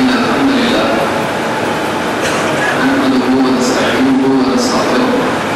إن الحمد لله نحمده ونستعينه ونستغفره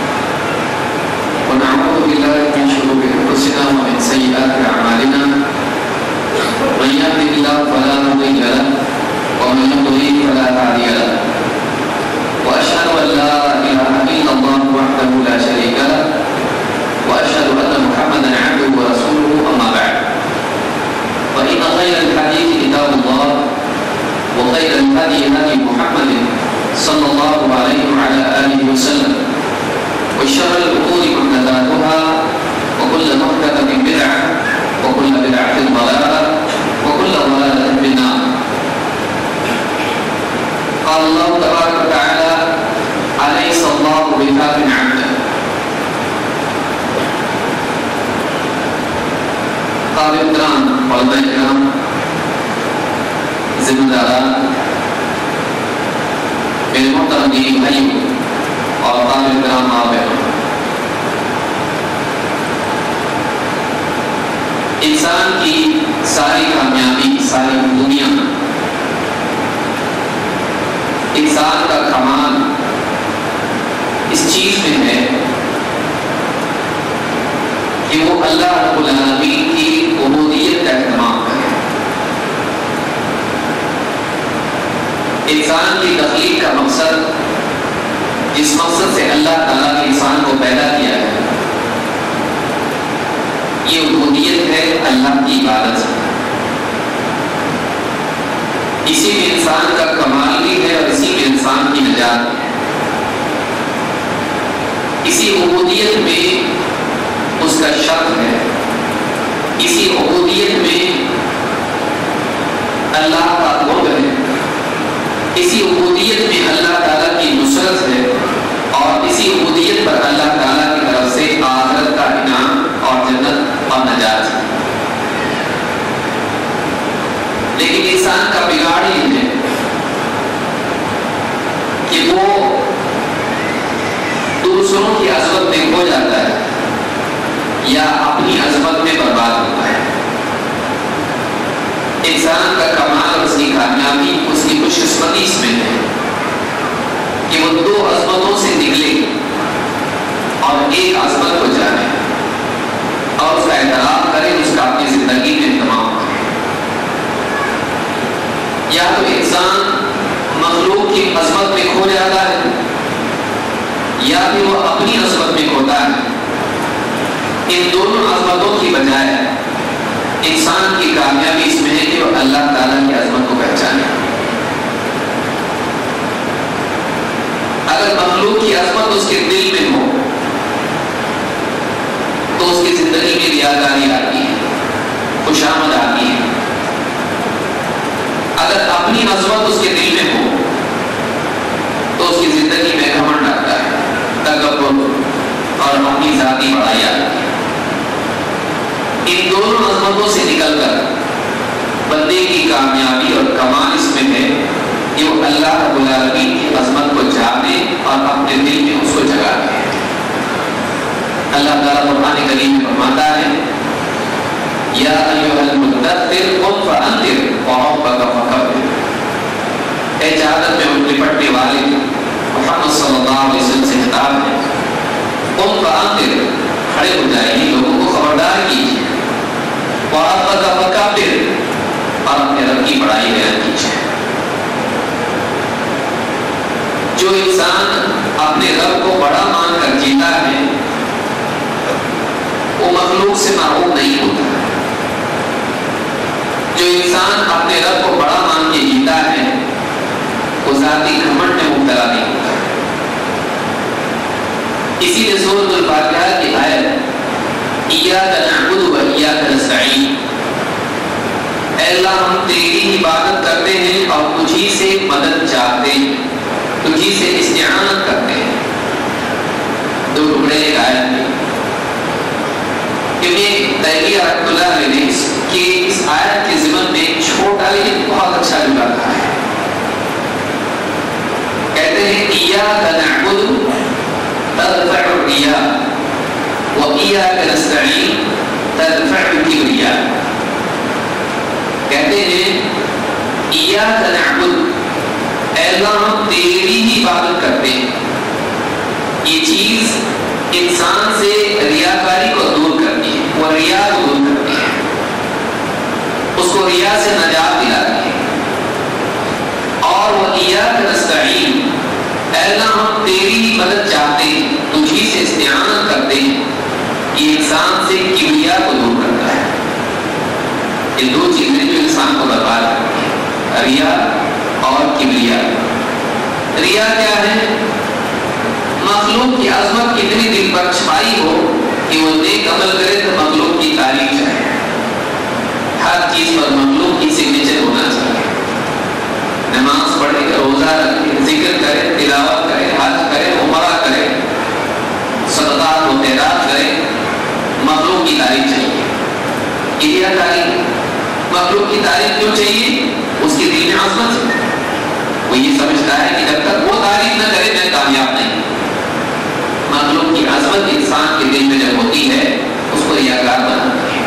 ونعوذ بالله من شرور أنفسنا ومن سيئات أعمالنا من يهده الله فلا مضل له ومن يضلل فلا هادي له وأشهد أن لا إله إلا الله وحده لا شريك له وأشهد أن محمدا عبده ورسوله أما بعد فإن خير الحديث كتاب الله وخير الهدي هدي محمد صلى الله عليه وعلى آله وسلم وشر الأمور محدثاتها وكل محدثة بدعة وكل بدعة ضلالة وكل ضلالة في النار. قال الله تبارك وتعالى أليس الله بكاف عبده. طالب کرام، علماء کرام، ذمہ داران، میرے محترم دینی بھائیوں اور طالب کرام ماں بہنوں، انسان کی ساری کامیابی، ساری دنیا، انسان کا کمال اس چیز میں ہے کہ وہ اللہ رب العالمین کی عبودیت کا اہتمام کرے. انسان کی تخلیق کا مقصد، جس مقصد سے اللہ تعالیٰ نے انسان کو پیدا کیا ہے، یہ عبودیت ہے، اللہ کی عبادت ہے. اسی میں انسان کا کمال بھی ہے اور اسی میں انسان کی نجات ہے. اسی عبودیت میں اس کا شرف ہے، اسی عبودیت میں اللہ کا قرب ہے، اسی عبودیت میں اللہ تعالیٰ کی نصرت ہے اور اسی عبودیت پر اللہ تعالیٰ کی طرف سے آخرت کا انعام اور جنت اور نجات ہے. لیکن انسان کا بگاڑ یہ ہے کہ وہ دوسروں کی عظمت میں کھو جاتا ہے یا اپنی عظمت میں برباد ہوتا ہے. انسان کا کمال اور اس کی کامیابی، اس کی خوش قسمتی اس میں ہے کہ وہ دو عظمتوں سے نکلے اور ایک عظمت کو جانے اور اس کا اعتراف کرے، اس کا اپنی زندگی میں اہتمام کرے. یا تو انسان مخلوق کی عظمت میں کھو جاتا ہے یا پھر وہ اپنی عظمت میں کھوتا ہے. ان دونوں عظمتوں کی بجائے انسان کی کامیابی اس میں ہے کہ وہ اللہ تعالیٰ کی عظمت کو پہچانے. اگر مخلوق کی عظمت اس کے دل میں ہو تو اس کی زندگی میں ریاکاری آتی ہے، خوشامد آتی ہے. اگر اپنی عظمت اس کے دل میں ہو تو اس کی زندگی میں گھمنڈ آتا ہے، تکبر اور اپنی ذاتی بڑائی آتی ہے. ان دونوں عظمتوں سے نکل کر بندے کی کامیابی اور کمال اس میں ہے کہ وہ اللہ رب العالمین کی عظمت کو جانے اور اپنے دل میں اس کو جگا دے. اللہ تعالیٰ قرآن کریم میں فرماتا ہے یا ایھا المدثر قم فانذر وربک فکبر. اے چادر میں لپٹنے والے، محمد صلی اللہ علیہ وسلم سے خطاب ہے. قم فانذر، کھڑے ہو جائیے، لوگوں کو خبردار کیجیے. وربک فکبر، اور اپنے رب کی بڑائی بیان کیجیے. جو انسان اپنے رب کو بڑا مان کر جیتا ہے وہ مخلوق سے محروم نہیں ہوتا. جو انسان اپنے رب کو بڑا مان کے جیتا ہے وہ ذاتی گھمنڈ میں مبتلا نہیں ہوتا. اسی لیے سورۃ الفاتحہ کی آیت ایاک نعبد و ایاک نستعین، اے اللہ ہم تیری عبادت کرتے ہیں اور تجھی سے مدد چاہتے ہیں، تجھی سے استعانت کرتے ہیں. دو ٹکڑے ایک آیت میں. ابن تیمیہ رحمۃ اللہ علیہ نے اس آیت کے ضمن میں چھوٹا لیکن بہت اچھا جملہ کہا ہے. کہتے ہیں ایاک نعبد ترفع الریاء و ایاک نستعین ترفع الکبریاء. کہتے ہیں ایاک نعبد، اے اللہ ہم تیری ہی عبادت کرتے ہیں. یہ چیز انسان سے ریاکاری کو دور کرتی ہے، وہ ریا کو دور کرتی ہے، اس کو ریا سے نجات دلاتی ہے. اور وہ ایاک نستعین، اے اللہ ہم تیری ہی مدد چاہتے ہیں، تجھی سے استعانت کرتے ہیں. یہ انسان سے کبریا کو دور کرتا ہے. یہ دو چیزیں جو انسان کو برباد کرتی ہیں، ریا اور کبریا. ریا کیا ہے؟ مخلوق کی عظمت کتنی دل پر چھائی ہو کہ وہ نیک عمل کرے تو مخلوق کی تعریف چاہے، ہر چیز پر مخلوق کی سگنیچر ہونا چاہیے. نماز پڑھے، روزہ رکھے، ذکر کرے، تلاوت کرے، حج کرے، عمرہ کرے، صدقات و خیرات کرے، مخلوق کی تعریف چاہیے. یہ کیا تعریف؟ مخلوق کی تعریف کیوں چاہیے؟ اس کے دل میں عظمت ہے. وہ یہ سمجھتا ہے کہ جب تک وہ تعریف نہ کرے میں کامیاب نہیں. مخلوق کی عظمت انسان کے دل میں جب ہوتی ہے اس کو ریاکار بناتی ہے.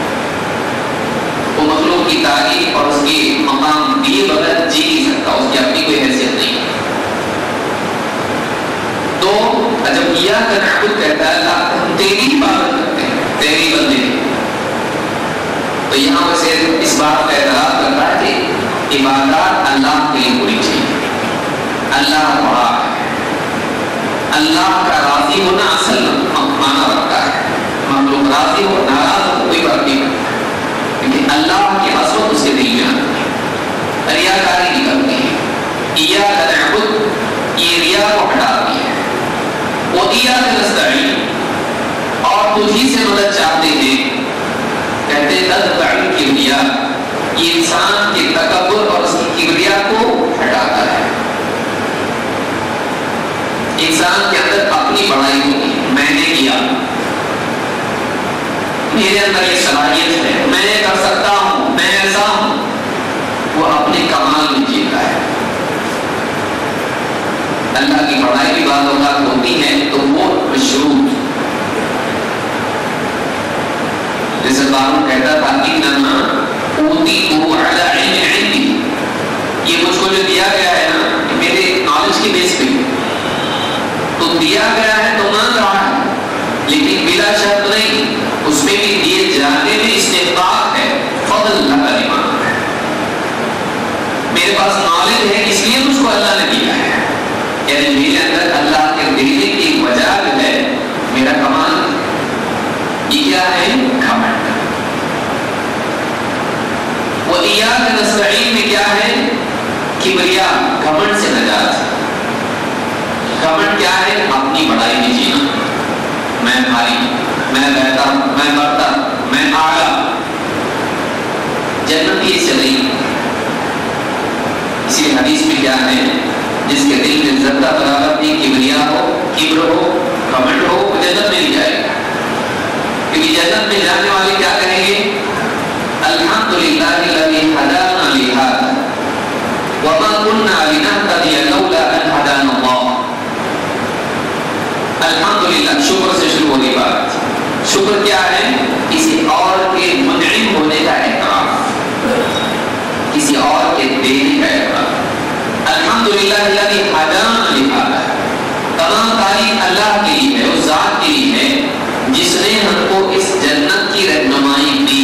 وہ مخلوق کی تعریف اور اس کی مقام دیے بغیر جی نہیں سکتا، اس کی اپنی کوئی حیثیت نہیں. تو جب ایاک نعبد کہتا ہے اللہ ہم تیری عبادت کرتے ہیں، تیری بندے، تو یہاں وہ صرف اس بات کا اعتراف کرتا ہے کہ عبادات اللہ کے لیے پوری چاہیے. اللہ بڑا ہے، اللہ کا راضی ہونا اصل معنی رکھتا ہے. مخلوق راضی ہو ناراض ہو کوئی فرق نہیں پڑتا، لیکن اللہ کی عظمت اس کے دل میں آتی ہے، ریاکاری نکلتی ہے. ایاک نعبد یہ ریا کو ہٹاتی ہے. وہ ایاک نستعین اور تجھی سے مدد چاہتے ہیں. کہتے ہیں تتبع الکبریا، یہ انسان کے تکبر اور اس کی کبریا کو ہٹاتا ہے. انسان کے اندر اپنی بڑائی ہوتی ہے، میں نے کیا، میرے اندر یہ صلاحیت ہے، میں کر سکتا ہوں، میں ایسا ہوں. وہ اپنے کمال میں جیتا ہے. اللہ کی بڑائی بھی بعض اوقات ہوتی ہے تو وہ مشروط، جیسے قارون کہتا تھا انما اوتیتہ علی علم عندی، یہ مجھ کو جو دیا گیا ہے نا میرے نالج کی بیس پہ تو دیا گیا ہے تو مان رہا ہے، لیکن بلا شرط نہیں، اس میں بھی دیے جانے میں استحقاق ہے، فضل اللہ کا ایمان ہے. میرے پاس نالج ہے اس لیے مجھ کو اللہ نے دیا ہے، یعنی میرے اندر اللہ کے دینے کی وجہ جو ہے میرا کمال. یہ کیا ہے؟ گھمنڈ. وہ ایاک نستعین میں کیا ہے؟ کبریا، گھمنڈ سے نجات. گھمنڈ کیا ہے؟ اپنی بڑائی میں جینا، میں بھاری، میں بہتر، میں برتر، میں اعلیٰ. جنت یہ سے نہیں. اسی حدیث میں کیا ہے؟ جس کے دل میں ذرہ برابر بھی کبریا ہو، کبر ہو، گھمنڈ ہو، وہ جنت میں نہیں جائے گا. کیونکہ جنت میں جانے والے کیا کہیں گے؟ الحمدللہ الذی ہدانا لہذا وما كنا لنهتدی لولا ان ہدانا اللہ. الحمدللہ، شکر سے شروع ہوگی بات. شکر کیا ہے؟ کسی اور کے منعم ہونے کا اعتراف، کسی اور کے دینے کا اعتراف. الحمدللہ الذی ہدانا لہذا، تمام تعریف اللہ کے لیے ہے، اس ذات کے لیے ہے جس نے ہم کو اس جنت کی رہنمائی دی.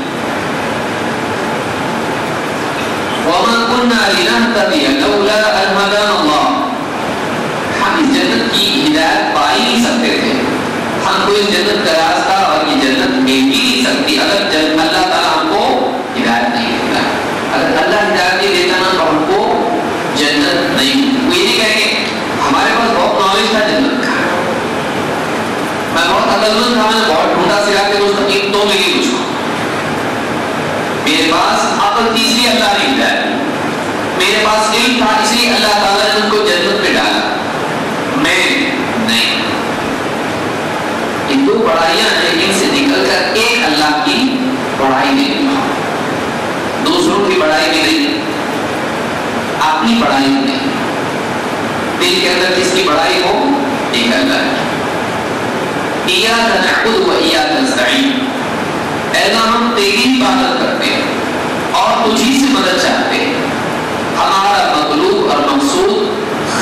وَمَا كُنَّا لِنَهْتَدِيَ لَوْلَا أَنْ هَدَانَا اللَّهُ، ہم اس جنت کی ہدایت پا ہی نہیں سکتے تھے. ہم کو اس جنت کا راستہ اور یہ جنت مل ہی نہیں سکتی اگر اللہ تعالیٰ ہم کو ہدایت نہیں دیتا. اگر اللہ ہدایت نہیں دیتا نا تو ہم کو جنت نہیں. وہ یہ نہیں کہیں گے ہمارے پاس بہت نالج تھا جنت کا، میں بہت عقلمند تھا، میں بہت ڈھونڈا سکھا کے مستقیم تو ملی مجھ کو. میرے پاس عقل تھی اس لیے اللہ نے ہدایت دی، میرے پاس علم تھا اس لیے اللہ تعالیٰ نے ان کو جنت میں ڈالا. میں نہیں. یہ دو بڑائیاں ہیں، ان سے نکل کر ایک اللہ کی بڑائی نہیں، دوسروں کی بڑائی بھی نہیں، اپنی بڑائی بھی نہیں. دل کے اندر کس کی بڑائی ہو؟ ایک اللہ کی. ایاک نعبد و ایاک نستعین، اے اللہ ہم تیری عبادت کرتے ہیں اور تجھی سے مدد چاہتے ہیں. ہمارا مطلوب اور مقصود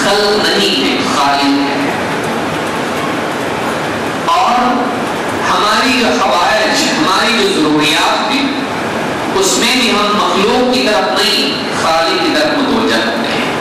خلق نہیں ہے، خالق ہے. اور ہماری جو حوائج، ہماری جو ضروریات ہیں، اس میں بھی ہم مخلوق کی طرف نہیں خالق کی طرف متوجہ ہوتے ہیں.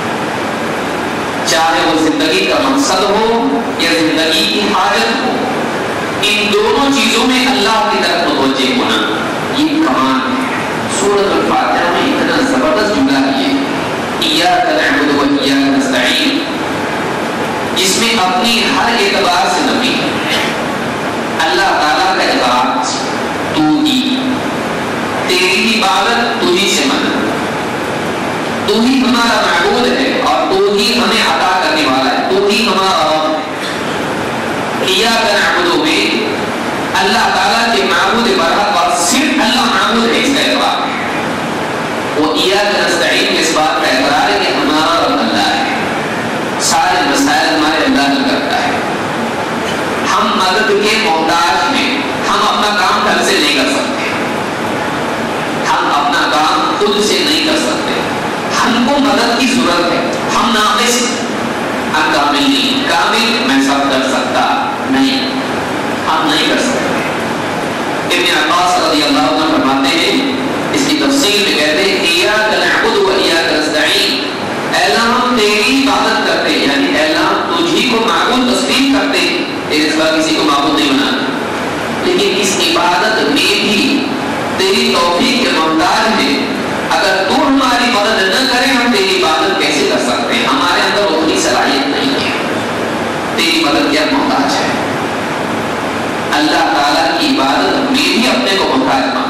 چاہے وہ زندگی کا مقصد ہو یا زندگی کی حاجت ہو، ان دونوں چیزوں میں اللہ کی طرف متوجہ ہونا یہ کمال ہے. سورۃ الفاتحہ میں اتنا زبردست جملہ ہے ایاک نعبد و ایاک نستعین، جس میں اپنی ہر اعتبار سے نفی ہے. اللہ تعالیٰ کا عبادت تو ہی، تیری عبادت تو ہی سے مدد، تو ہی ہمارا معبود ہے اور تو ہی ہمیں عطا کرنے والا ہے، تو ہی ہمارا رب ہے. ایاک نعبد میں اللہ تعالیٰ کے معبود برحق اور صرف اللہ معبود ہے، اس کا اعتبار ہے. وہ ایاک نستعین اس بات کا اقرار ہے کہ ہمارا رب اللہ ہے، سارے مسائل ہمارے اللہ حل کرتا ہے. ہم مدد کے محتاج ہیں، ہم اپنا کام ڈھنگ سے نہیں کر سکتے، ہم اپنا کام خود سے نہیں کر سکتے، ہم کو مدد کی ضرورت ہے. ہم ناقص، ہم کامل نہیں. کامل میں سب کر سکتا نہیں، ہم نہیں کر سکتے. ابن عباس رضی اللہ عنہ فرماتے ہیں، اس کی تفصیل میں کہتے ہیں ایاک نعبد و ایاک نستعین، اے اللہ ہم تیری عبادت کرتے ہیں، یعنی اے اللہ تجھی کو معبود تسلیم کرتے ہیں، تیرے سوا کسی کو معبود نہیں بناتے، لیکن اس عبادت میں بھی تیری توفیق کے محتاج ہیں. اگر تو ہماری مدد نہ کرے ہم تیری عبادت کیسے کر سکتے ہیں؟ ہمارے اندر اتنی صلاحیت نہیں ہے، تیری مدد کیا محتاج ہے. اللہ تعالیٰ کی عبادت میں بھی اپنے کو محتاج مان.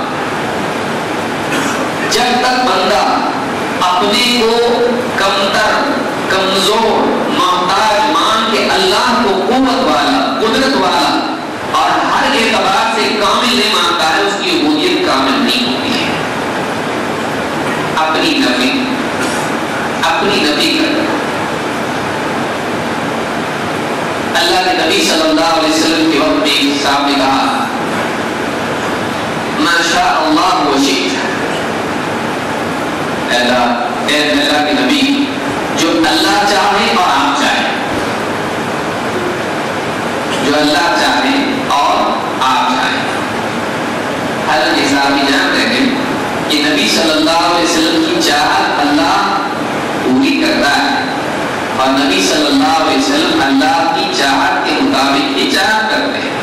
جب تک بندہ اپنے کو کمتر، کمزور، محتاج مان کے اللہ کو قوت والا، قدرت والا اور ہر اعتبار سے کامل نہیں مانتا ہے، اس کی عبودیت کامل نہیں ہوتی ہے. اپنی نفی کرنا. اللہ کے نبی صلی اللہ علیہ وسلم کے وقت میں صاحب نے کہا ما شاء اللہ و شئت، اے اللہ کے نبی جو اللہ چاہے اور آپ چاہیں، جو اللہ چاہے اور آپ چاہیں. حضرت صاحب جان رہے ہیں کہ نبی صلی اللہ علیہ وسلم کی چاہت اللہ پوری کرتا ہے اور نبی صلی اللہ علیہ وسلم اللہ کی چاہت کے مطابق ہی چاہت کرتے ہیں.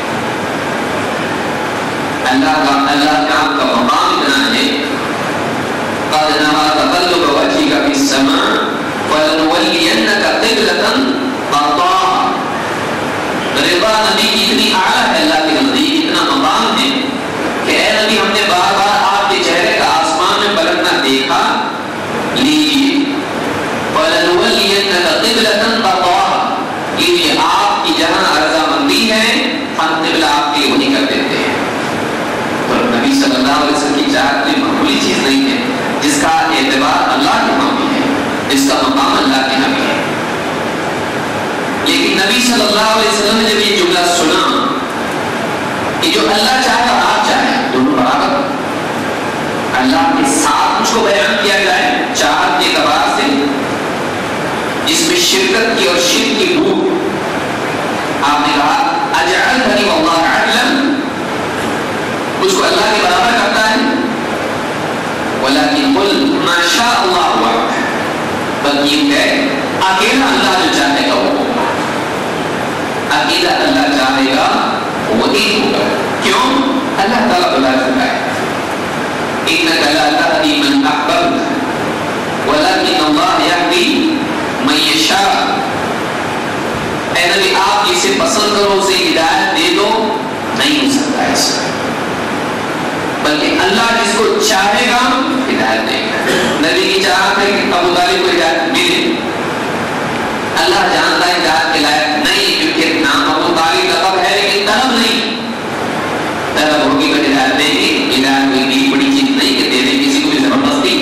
اللہ کا مقام اتنا ہے قد نرى تقلب وجهك في السماء فلنولينك قبلة ترضاها. رضا نبی کی اتنی اعلیٰ ہے اللہ کے نزدیک، اتنا مقام ہے کہ اے نبی ہم نے بار بار آپ کے چہرے کا آسمان میں پلٹنا دیکھا، لیجیے فلنولينك قبلة ترضاها، یہ آپ کی جہاں رضامندی ہے ہم قبلہ آپ کے لیے وہی کر دیتے ہیں. تو نبی صلی اللہ علیہ وسلم کی چاہت کوئی معمولی چیز نہیں ہے، جس کا اعتبار اللہ کے ہاں بھی ہے، جس کا مقام اللہ کے ہاں بھی ہے. لیکن نبی صلی اللہ علیہ وسلم نے جب یہ جملہ سنا کہ جو اللہ چاہے اور آپ چاہیں دونوں برابر، اللہ کے ساتھ مجھ کو بیان کیا جائے چاہت کے اعتبار سے جس میں شرکت کی اور شرک کی روح. آپ نے کہا اجعلتنی واللہ عدلا، اس کو اللہ کے برابر کرتا ہے. ولكن قل ما شاء اللہ وحده، بلکہ یہ ہے اکیلا اللہ جو چاہے گا وہ ہوگا، اکیلا اللہ چاہے گا وہی ہوگا. کیوں؟ اللہ تعالیٰ بلا چکا ہے انک لا تهدی من احببت ولكن اللہ یهدی من یشاء. اے نبی آپ جسے پسند کرو اسے ہدایت دے دو، نہیں ہو سکتا ایسا، بلکہ اللہ جس کو چاہے گا ہدایت دے گا. نبی کی چاہت ہے کہ ابو طالب کو ہدایت ملے، اللہ جانتا ہے ہدایت کے لائق نہیں، کیونکہ نام ابو طالب لقب ہے لیکن طلب نہیں. طلب ہوگی تو ہدایت دے گی. ہدایت کوئی بھی بڑی چیز نہیں کہ دے دے کسی کو بھی زبردستی،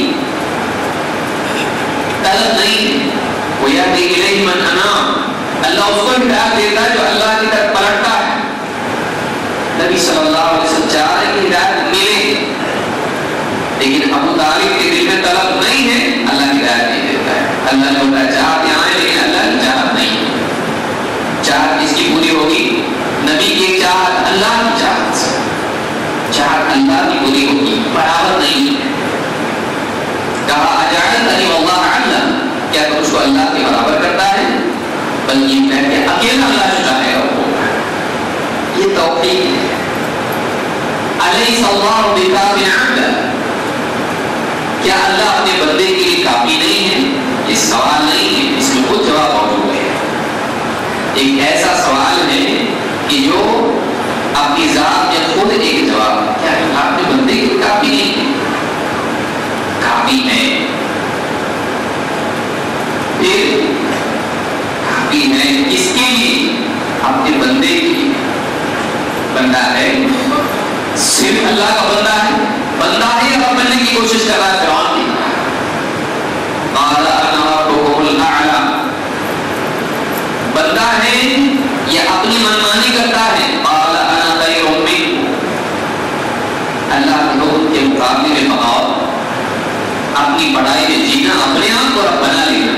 طلب نہیں. وہ یہدی الیہ من اناب، اللہ اس کو ہدایت دیتا ہے جو اللہ کی طرف پلٹتا ہے. نبی صلی اللہ علیہ وسلم چاہ رہے کہ ہدایت ملے، لیکن ابو طالب کے دل میں طلب نہیں ہے، اللہ ہدایت نہیں دیتا ہے. اللہ نے بتایا چاہتے آئے لیکن مجھ کو اللہ کے برابر کرتا ہے، بلکہ میں کہ اکیلا اللہ جو چاہے گا وہ ہوگا. یہ توفیق ہے. الیس اللہ بکاف عبدہ، کیا اللہ اپنے بندے کے لیے کافی نہیں ہے؟ یہ سوال نہیں ہے، اس میں خود جواب موجود ہے. ایک ایسا سوال ہے کہ جو اپنی ذات میں خود ایک جواب ہے. کیا اللہ اپنے بندے کے لیے کافی نہیں ہے؟ کافی ہے. پھر کافی ہے کس کے لیے؟ اپنے بندے کے لیے. بندہ ہے، صرف اللہ کا بندہ ہے، بندہ ہے اب بننے کی کوشش کر رہا ہے فرعون کی. قال انا ربكم الاعلى، بندہ ہے یہ اپنی منمانی کرتا ہے. قال انا خیر منکم، اللہ کے حکم کے مقابلے میں بغاوت، اپنی بڑائی میں جینا، اپنے آپ کو رب بنا لینا.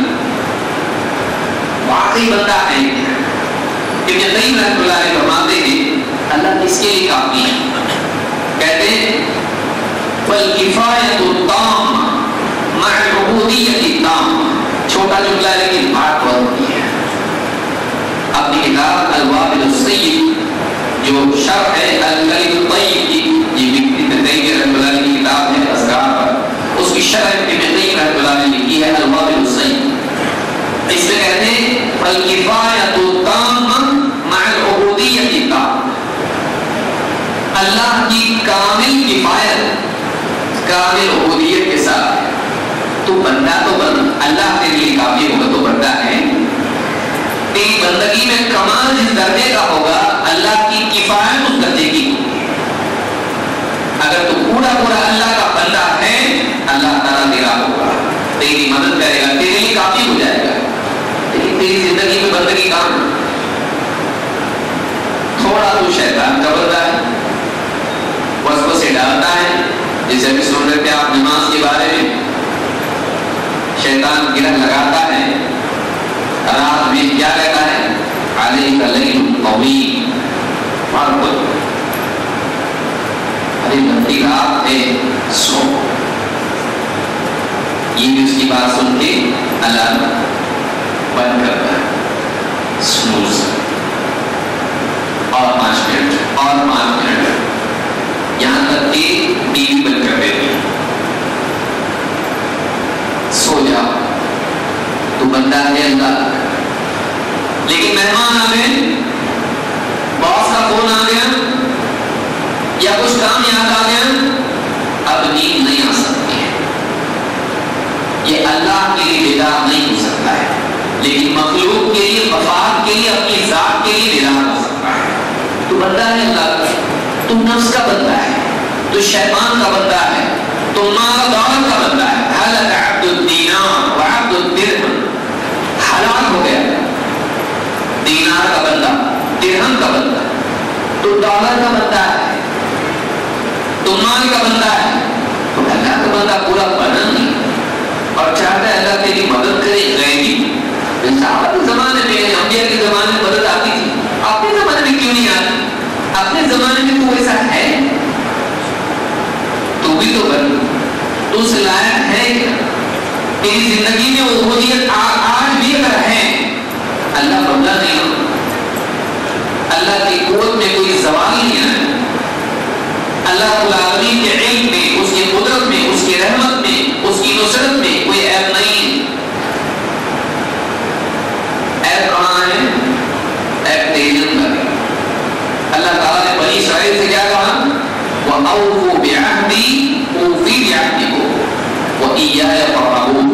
واقعی بندہ ہے. ابن قیم رحمۃ اللہ علیہ فرماتے ہیں اللہ کس کے لیے کافی ہے؟ کہتے ہیں فالکفایۃ التامہ مع العبودیۃ التامہ. چھوٹا جملہ ہے لیکن بات بہت بڑی ہے. اپنی کتاب الوابل الصیب جو شرح ہے الکلم الطیب کی، یہ ابن قیم رحمۃ اللہ علیہ کی کتاب ہے اذکار پر، اس کی شرح ابن قیم رحمۃ اللہ علیہ نے لکھی ہے الوابل الصیب. اس میں کہتے ہیں فالکفایۃ التامہ مع العبودیۃ التامہ، اللہ کی کامل کفایت، کامل عبودیت کے ساتھ. تو بندہ تو اللہ کے لیے کافی ہوگا تو بندہ ہے. تیری بندگی میں کمال جس درجے کا ہوگا اللہ کی کفایت اس درجے کی ہوگی. اگر تو پورا پورا اللہ کا بندہ ہے اللہ تعالیٰ تیرا ہوگا، تیری مدد کرے گا، تیرے لیے کافی ہو جائے گا. لیکن تیری زندگی میں بندگی کام ہے. تھوڑا تو شیطان کا بندہ ہے، وسوسے سے ڈالتا ہے. جیسے ابھی سن رہے تھے آپ نماز کے بارے میں، شیطان گرہ لگاتا ہے. رات میں کیا کہتا ہے؟ علیک لیل طویل، ارے لمبی رات ہے سو. یہ بھی اس کی بات سن کے الارم بند کرتا ہے، سنوز، اور 5 منٹ اور 5 منٹ، یہاں تک کہ ٹی وی بند کر دیتے ہیں. سو جاؤ. تو بندہ ہے اللہ. لیکن مہمان آ گئے، باس کا فون آ گیا یا کچھ کام یاد آ گیا، اب نیند نہیں آ سکتی ہے. یہ اللہ کے لیے بیدار نہیں ہو سکتا ہے، لیکن مخلوق کے لیے، مفاد کے لیے، اپنی ذات کے لیے بیدار ہو سکتا ہے. تو بندہ ہے اللہ کا. تو نفس کا بندہ ہے، تو شیطان کا بندہ ہے، تو مال دولت کا بندہ ہے. ہلک عبد الدینار وعبد الدرہم، ہلاک ہو گیا دینار کا بندہ، درہم کا بندہ. تو ڈالر کا بندہ ہے، تو مال کا بندہ ہے. تو اللہ کا بندہ پورا بنا نہیں اور چاہتا ہے اللہ تیری مدد کرے غیبی. صحابہ کے زمانے میں، انبیاء کے زمانے میں مدد آتی تھی، اپنے زمانے میں کیوں نہیں آتی؟ اپنے زمانے میں تو ایسا ہے، تو بھی تو بن، تو اس لائق ہے کیا؟ تیری زندگی میں عبودیت آج بھی اگر ہے، اللہ بدلا نہیں ہو. اللہ کی قوت میں کوئی زوال نہیں آیا. اللہ العالمین کے علم میں، اس کی قدرت میں، اس کی رحمت میں، اس کی نصرت میں کوئی عیب نہیں. عیب کہاں ہے؟ عیب تیری اندر. اللہ تعالیٰ نے بنی اسرائیل سے کیا کہا؟ وَأَوْفُوا بِعَهْدِي أُوفِ بِعَهْدِكُمْ وَإِيَّايَ فَارْهَبُونِ.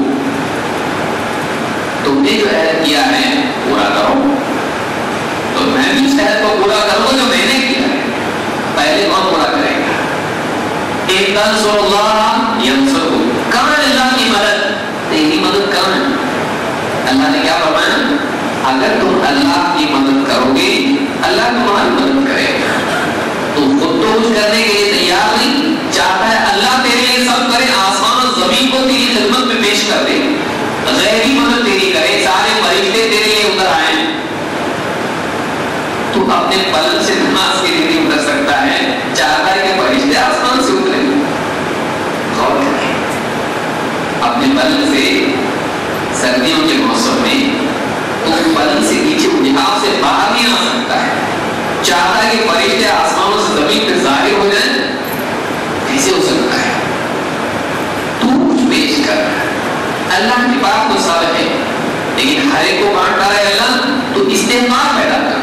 تم نے جو عہد کیا ہے پورا کرو، تو میں بھی اس عہد کو پورا کروں جو میں نے کیا ہے. پہلے کون پورا کرے گا؟ إِن تَنْصُرُوا اللَّهَ يَنْصُرْكُمْ. کہاں ہے اللہ کی مدد؟ تیری مدد کہاں ہے؟ اللہ نے کیا فرمایا؟ اگر تم اللہ کی مدد کرو گے اللہ تمہاری مدد کرے گا. تو خود تو کچھ کرنے کے لیے تیار نہیں، چاہتا ہے اللہ تیرے لیے سب کرے، آسمان اور زمین کو تیری خدمت میں پیش کر دے، غیبی مدد تیری کرے، سارے فرشتے تیرے لیے اتر آئیں. تو اپنے پلنگ سے نماز کے لیے نہیں اتر سکتا ہے، چاہتا ہے کہ فرشتے آسمان سے اترے. غور کریں، اپنے پلنگ سے سردیوں کے موسم سے باہر نہیں آ سکتا ہے، چاہتا ہے کہ فرشتے آسمانوں سے زمین پہ ظاہر ہو جائیں، کیسے ہو سکتا ہے؟ تو کچھ پیش کر رہا ہے، اللہ کی بات تو ثابت ہے، لیکن ہر ایک کو بانٹ رہا ہے اللہ، تو استحقاق پیدا کر۔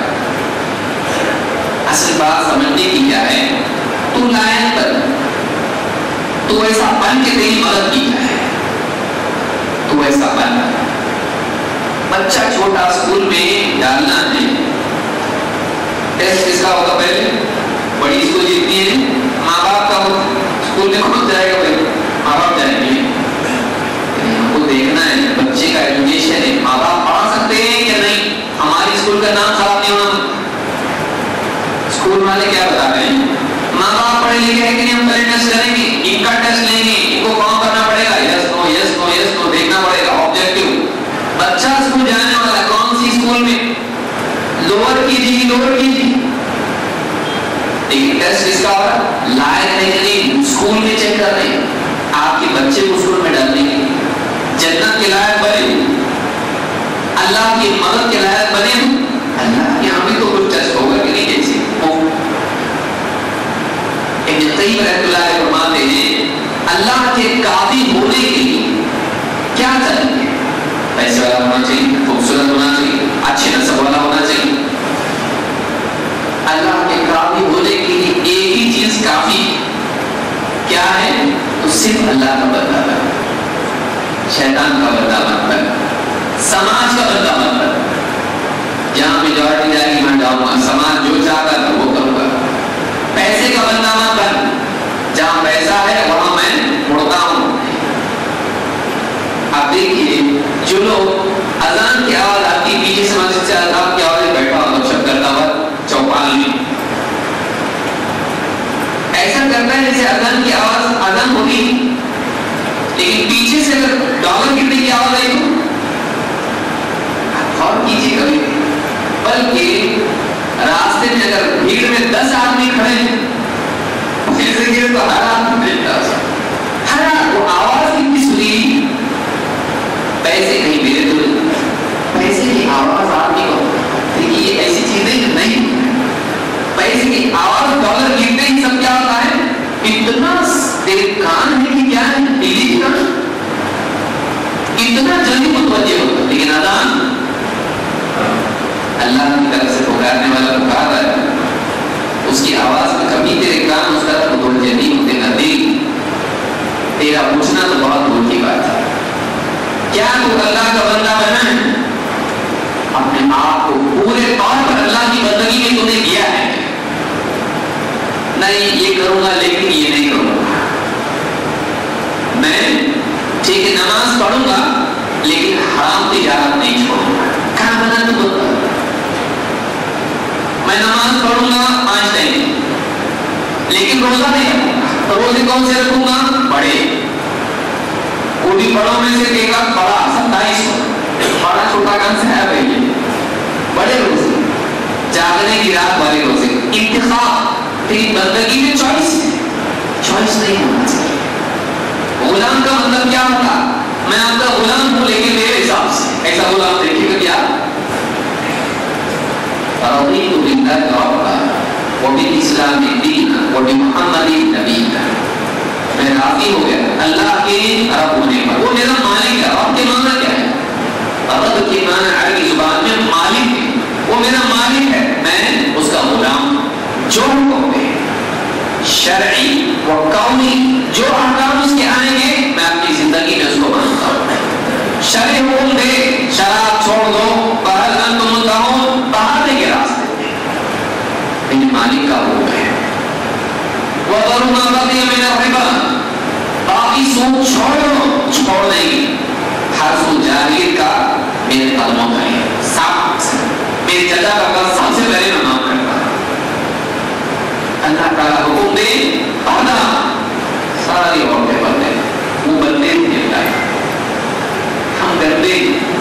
اصل بات سمجھنے کی کیا ہے، تو لائق بن، تو ایسا بن کے تیری مدد کی جائے، تو ایسا بن۔ بچہ چھوٹا اسکول میں ڈالنا ہے، ٹیسٹ کس کا ہوگا پہلے؟ بڑی اسکول جتنی ہے ماں باپ کا ہوگا، اسکول میں کون جائے گا بھائی؟ ماں باپ جائیں گے۔ ہم کو دیکھنا ہے بچے کا ایجوکیشن ہے، ماں باپ پڑھا سکتے ہیں یا نہیں، ہماری اسکول کا نام خراب نہیں ہونا۔ اسکول والے کیا بتا رہے ہیں؟ ماں باپ پڑھے لکھے ہیں کہ نہیں، ہم پہلے ٹیسٹ کریں گے، ان کا ٹیسٹ لیں گے، ان کو کام کرنا پڑے گا، یس نو یس نو یس نو دیکھنا پڑے گا، آبجیکٹو۔ بچہ اسکول جانے والا کون سی اسکول میں؟ لوور کی جی، لوور کی جی، لیکن ٹیسٹ کس کا ہو رہا ہے؟ لائق ہے کہ نہیں، اسکول میں چیک کر رہے ہیں۔ آپ کے بچے کو اسکول میں ڈالنے کے جنت کے لائق بنے، اللہ کی مدد کے لائق بنے، اللہ یہاں بھی تو کچھ ٹیسٹ ہوگا کہ نہیں؟ جیسے ابن قیم رحمۃ اللہ علیہ فرماتے ہیں اللہ کے قاضی ہونے کے لیے کیا چاہیے؟ پیسے والا ہونا چاہیے، خوبصورت ہونا چاہیے، اچھے نسب والا ہونا چاہیے۔ اللہ کے قاضی ہونے کے لیے ایک ہی چیز کافی ہے، کیا ہے؟ تو صرف اللہ کا بندہ بن، شیطان کا بندہ مت بن، سماج کا بندہ مت بن۔ جہاں میجورٹی جائے گی میں جاؤں گا، سماج جو چاہتا ہے وہ کروں گا۔ پیسے کا بندہ مت بن، جہاں پیسہ ہے وہاں میں مڑتا ہوں۔ آپ دیکھیے جو لوگ اذان کی آواز آتی پیچھے سے مسجد سے اذان کی آواز بیٹھا ہوا گپ کرتا ہوا چوپال میں، ایسا کرتا ہے جیسے اذان کی آواز اذان ہوگی، لیکن پیچھے سے اگر ڈالر گرنے کی آواز آئی تو غور کیجیے کبھی۔ بلکہ راستے میں اگر بھیڑ میں 10 آدمی کھڑے ہیں تو ہر آدمی دیکھتا ہے، ہر وہ آواز کتنی سنی، پیسے کہیں میرے تو پیسے کی آواز آدمی کو دیکھیے، یہ ایسی چیزیں نہیں، پیسے کی آواز ڈالر گرتے ہی سب کیا ہوتا ہے، اتنا تیرے کان ہے کہ کیا ہے، ڈیلی کان اتنا جلدی متوجہ ہوتا، لیکن اذان اللہ کی طرف سے پکارنے والا پکار رہا ہے، اس کی آواز میں کبھی تیرے کان اس طرح متوجہ نہیں ہوتے، نہ دل، تیرا پوچھنا تو بہت دور کی بات ہے۔ کیا تو اللہ کا بندہ بنا ہے؟ اپنے آپ کو پورے طور پر اللہ کی بندگی میں تو نے کیا ہے، نہیں یہ کروں گا لیکن یہ نہیں کروں گا، میں ٹھیک ہے نماز پڑھوں گا لیکن حرام تجارت نہیں چھوڑوں گا۔ کہاں بنا تو بتا، میں نماز پڑھوں گا 5 ٹائم لیکن روزہ نہیں رکھوں گا، روزے کون سے رکھوں گا؟ بڑے، وہ بھی بڑوں میں سے ایک بڑا 27 بڑا چھوٹا کون سا ہے بھائی؟ بڑے روزے، جاگنے کی رات والے روزے، انتخاب، تیری بندگی میں چوائس نہیں ہونا چاہیے۔ غلام کا مطلب کیا ہوتا؟ میں آپ کا غلام ہوں لیکن میرے حساب سے، ایسا غلام دیکھے گا کیا؟ رضیت باللہ ربا وبالاسلام دینا وبمحمد نبینا، میں راضی ہو گیا اللہ کے رب ہونے پر، وہ میرا مالک ہے۔ رب کے معنی کیا ہے؟ رب کے معنی عربی زبان میں مالک ہے، وہ میرا مالک ہے، میں اس کا غلام ہوں۔ جو حکم دے شرعی و قومی، جو احکام اس کے آئیں گے میں اپنی زندگی میں اس کو مانتا ہوں۔ شرعی حکم دے شراب چھوڑ دو، بہرحال انتم منتہون، بہانے کے راستے میں، لیکن مالک کا حکم ہے۔ وَذَرُوا مَا بَقِيَ مِنَ الرِّبَا، باقی سود چھوڑ دیں گے، ہر سود جاہلیت کا میرے قدموں میں ہے، میرے چچا کا قرض سب سے پہلے میں معاف کرتا ہوں۔ اللہ تعالیٰ حکم دے پڑھنا، ساری عورتیں پڑھتے ہیں، وہ بندے نہیں لائے، ہم کرتے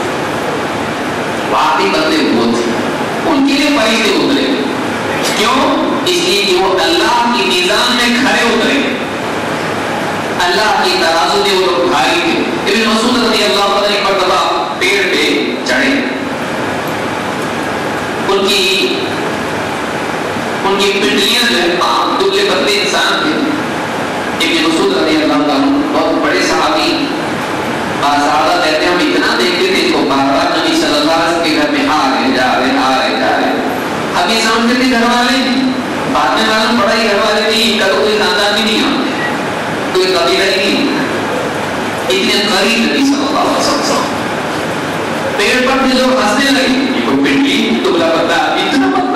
واقعی بندے وہ تھے، ان کے لیے فرشتے اترے، کیوں؟ اس لیے کہ وہ اللہ کی میزان میں کھڑے اترے، اللہ کی ترازو میں وہ لوگ بھاری تھے۔ ابن مسعود رضی اللہ عنہ ایک مرتبہ پیڑ پہ چڑھے، ان گھر والے بعد میں معلوم پڑا ہی گھر والے نہیں، کا کوئی خاندان بھی نہیں ہوتے، کوئی قبیلہ ہی نہیں ہوتا، اتنے قریب نبی صلی اللہ علیہ وسلم پیڑ پر جو ہنسنے لگے، یہ کوئی پنڈلی دبلا پتلا اتنا پتلا.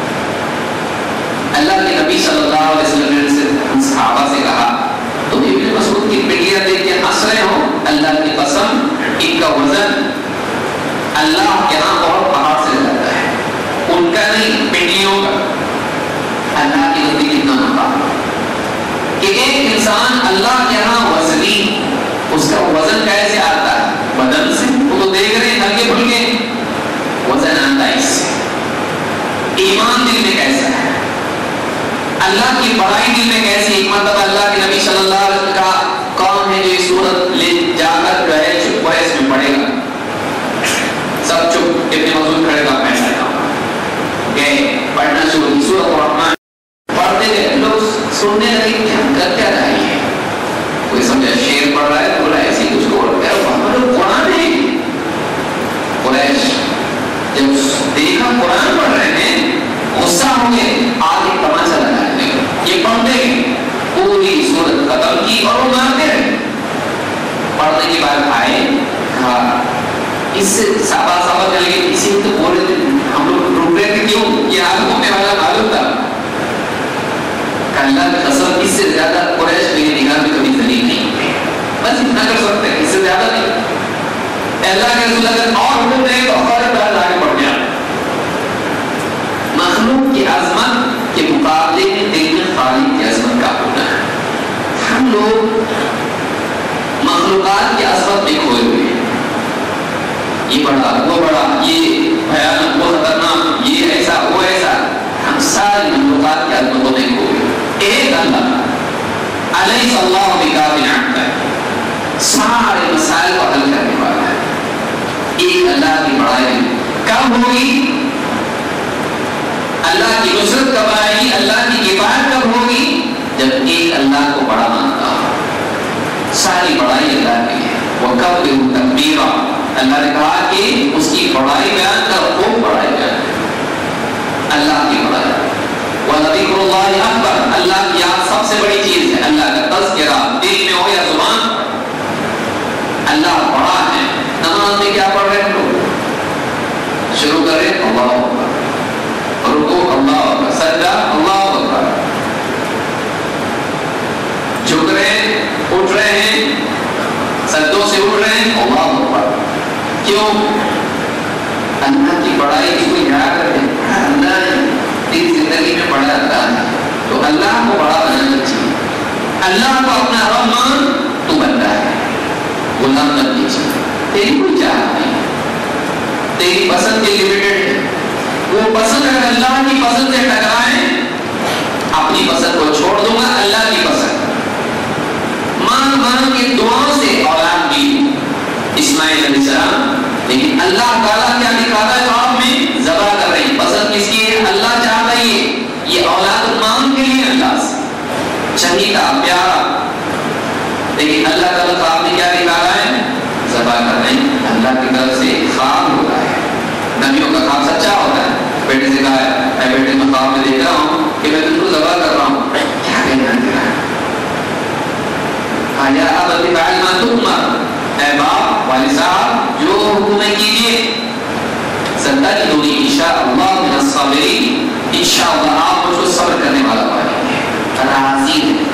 اللہ کے نبی صلی اللہ علیہ وسلم نے صحابہ سے کہا تم ابن مسعود کی پنڈلیاں دیکھ کے ہنس رہے ہو، اللہ کی قسم ان کا وزن اللہ کے ہاں بہت پہاڑ سے زیادہ ہے، ان کا نہیں پنڈلیوں کا. اللہ کی نبی کتنا ہوتا کہ ایک انسان اللہ کے ہاں وزنی، اس کا وزن کیسے آتا ہے؟ بدن سے. وہ تو دیکھ رہے ہیں ہلکے پھلکے، وزن آتا ہے اس سے. ایمان دل میں کیسا ہے؟ اللہ کی بڑائی دل میں کیسی؟ ایک مرتبہ اللہ کے نبی صلی اللہ علیہ وسلم کا کون ہے جو اس صورت لے جا کر جو ہے چپ ہے اس میں پڑھے گا، سب چپ، ابن مسعود کھڑے کا پیسہ گئے پڑھنا شروع کی سورۃ الرحمن پڑھتے گئے. لوگ سننے لگے کہ ہم کر کیا رہے ہیں، کوئی سمجھا شعر پڑھ رہا ہے، بولا ایسی کچھ کو قرآن ہے. قریش جب دیکھا قرآن پڑھ رہے ہیں غصہ ہو گئے، آگے تماشا لگانے لگے. یہ پڑھتے گئے پوری سورت ختم کی اور وہ مارتے رہے. پڑھنے کے بعد آئے، کہا اس سے صحابہ چلے گئے، اسی تو بول رہے تھے ہم لوگ رک رہے تھے، کیوں؟ یہ آگ ہونے والا معلوم تھا. اللہ کی قسم اس سے زیادہ قریش میری نگاہ میں کبھی ذلیل نہیں ہوئے، بس اتنا کر سکتے ہیں، اس سے زیادہ نہیں. اللہ کے رسول اگر اور حکم دیں تو اور بات آگے بڑھ گیا. مخلوق کی عظمت کے مقابلے میں دل میں خالق کی عظمت کا ہونا ہے. ہم لوگ مخلوقات کی عظمت میں کھوئے ہوئے ہیں، یہ بڑا وہ بڑا، یہ بھیانک وہ خطرناک، یہ ایسا وہ ایسا. ہم ساری مخلوقات کی عظمتوں میں کھوئے. ایک اللہ علیہ اللہ بکافٍ عبدہ، سارے مسائل کو حل کرنے والا ہے. ایک اللہ کی بڑائی کب ہوگی؟ اللہ کی نصرت کب آئے گی؟ اللہ کی کفایت کب ہوگی؟ جب ایک اللہ کو بڑا مانتا ہو. ساری بڑائی اللہ کی ہے. وَكَبِّرْهُ تَكْبِيرًا، اللہ نے کہا کہ اس کی بڑائی بیان کر، خوب بڑائی بیان کر اللہ کی بڑائی. وَذِكْرُ اللَّهِ أَكْبَرُ، اللہ کی یاد سب سے بڑی چیز ہے. اللہ کا تذکرہ دل میں ہو یا زبان، اللہ بڑا ہے. نماز میں کیا پڑھ رہے ہیں لوگ؟ شروع کریں اللہ اکبر، رکوع اللہ اکبر، سجدہ اللہ اکبر، جھک رہے ہیں، اٹھ رہے ہیں، سجدوں سے اٹھ رہے ہیں اللہ اکبر. کیوں؟ اللہ کی بڑائی کی کوئی یاد کرے. اللہ نے تیری زندگی میں بڑا اللہ ہے تو اللہ کو بڑا بنانا چاہیے. اللہ کو اپنا رب مان، تو بندہ ہے، غلام مت کیجیے. تیری کوئی چاہت نہیں، تیری پسند کے لمیٹڈ ہے. وہ پسند اگر اللہ کی پسند سے ٹکرائے، اپنی پسند کو چھوڑ دوں گا، اللہ کی پسند. مان مان کے دعاؤں سے اولاد بھی اسماعیل علیہ السلام، لیکن اللہ تعالیٰ کیا دکھاتا ہے خواب میں؟ ذبح کر رہی. پسند کس کی ہے؟ اللہ چاہتا ہے یہ اولاد مانگ کے لیے اللہ سے چہیتا پیارا، لیکن اللہ تعالیٰ خواب میں کیا دکھا رہا ہے؟ ذبح کر رہے ہیں. اللہ کی طرف سے خواب ہوتا ہے، نبیوں کا خواب سچا ہوتا ہے. بیٹے سے کہا ہے میں بیٹے میں خواب میں دیکھ رہا ہوں کہ میں تم کو ذبح کر رہا ہوں، کیا کہنا تیرا؟ یا ابت افعل ما تؤمر، اے باپ والد صاحب جو حکم کیجیے. ستجدنی انشاءاللہ من الصابرین، انشاءاللہ آپ مجھ کو صبر کرنے والا پائیں گے. راضی ہے،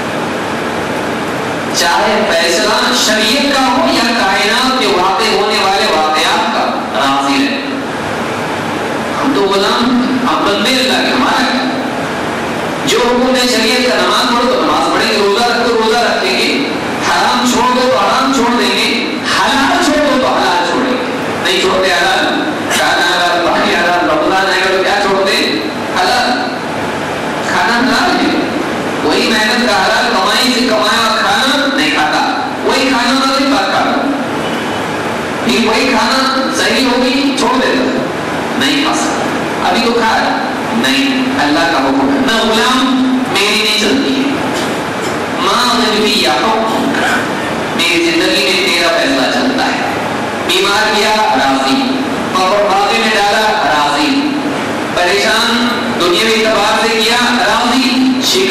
چاہے فیصلہ شریعت کا ہو یا کائنات کے واقع ہونے والے واقعات کا، راضی ہے. ہم تو غلام، ہم بندے اللہ کے. ہمارا جو حکم ہے شریعت کا، نماز پڑھو تو نماز پڑھیں گے، روزہ رکھو تو روزہ رکھیں گے، حرام چھوڑ دو تو حرام چھوڑ دیں گے، حلال چھوڑ دو تو حلال چھوڑیں گے. نہیں چھوڑتے حلال، کھانا حلال، پانی حلال، رمضان آئے گا تو کیا چھوڑتے؟ حلال. کھانا حلال ہے، وہی محنت کا حلال، کمائی سے کمایا کھانا نہیں کھاتا. وہی کھانا ہونا بھی بات کھاتا، پھر وہی کھانا صحیح ہوگی چھوڑ دیتا، نہیں کھا سکتا. ابھی تو کھا نہیں، اللہ کا حکم ہے. میں غلام، میری نہیں چلتی ہے. ماں نبی یا حکم، میری زندگی میں تیرا فیصلہ چلتا ہے. بیمار کیا، راضی. اور باغے میں ڈالا، راضی. پریشان دنیا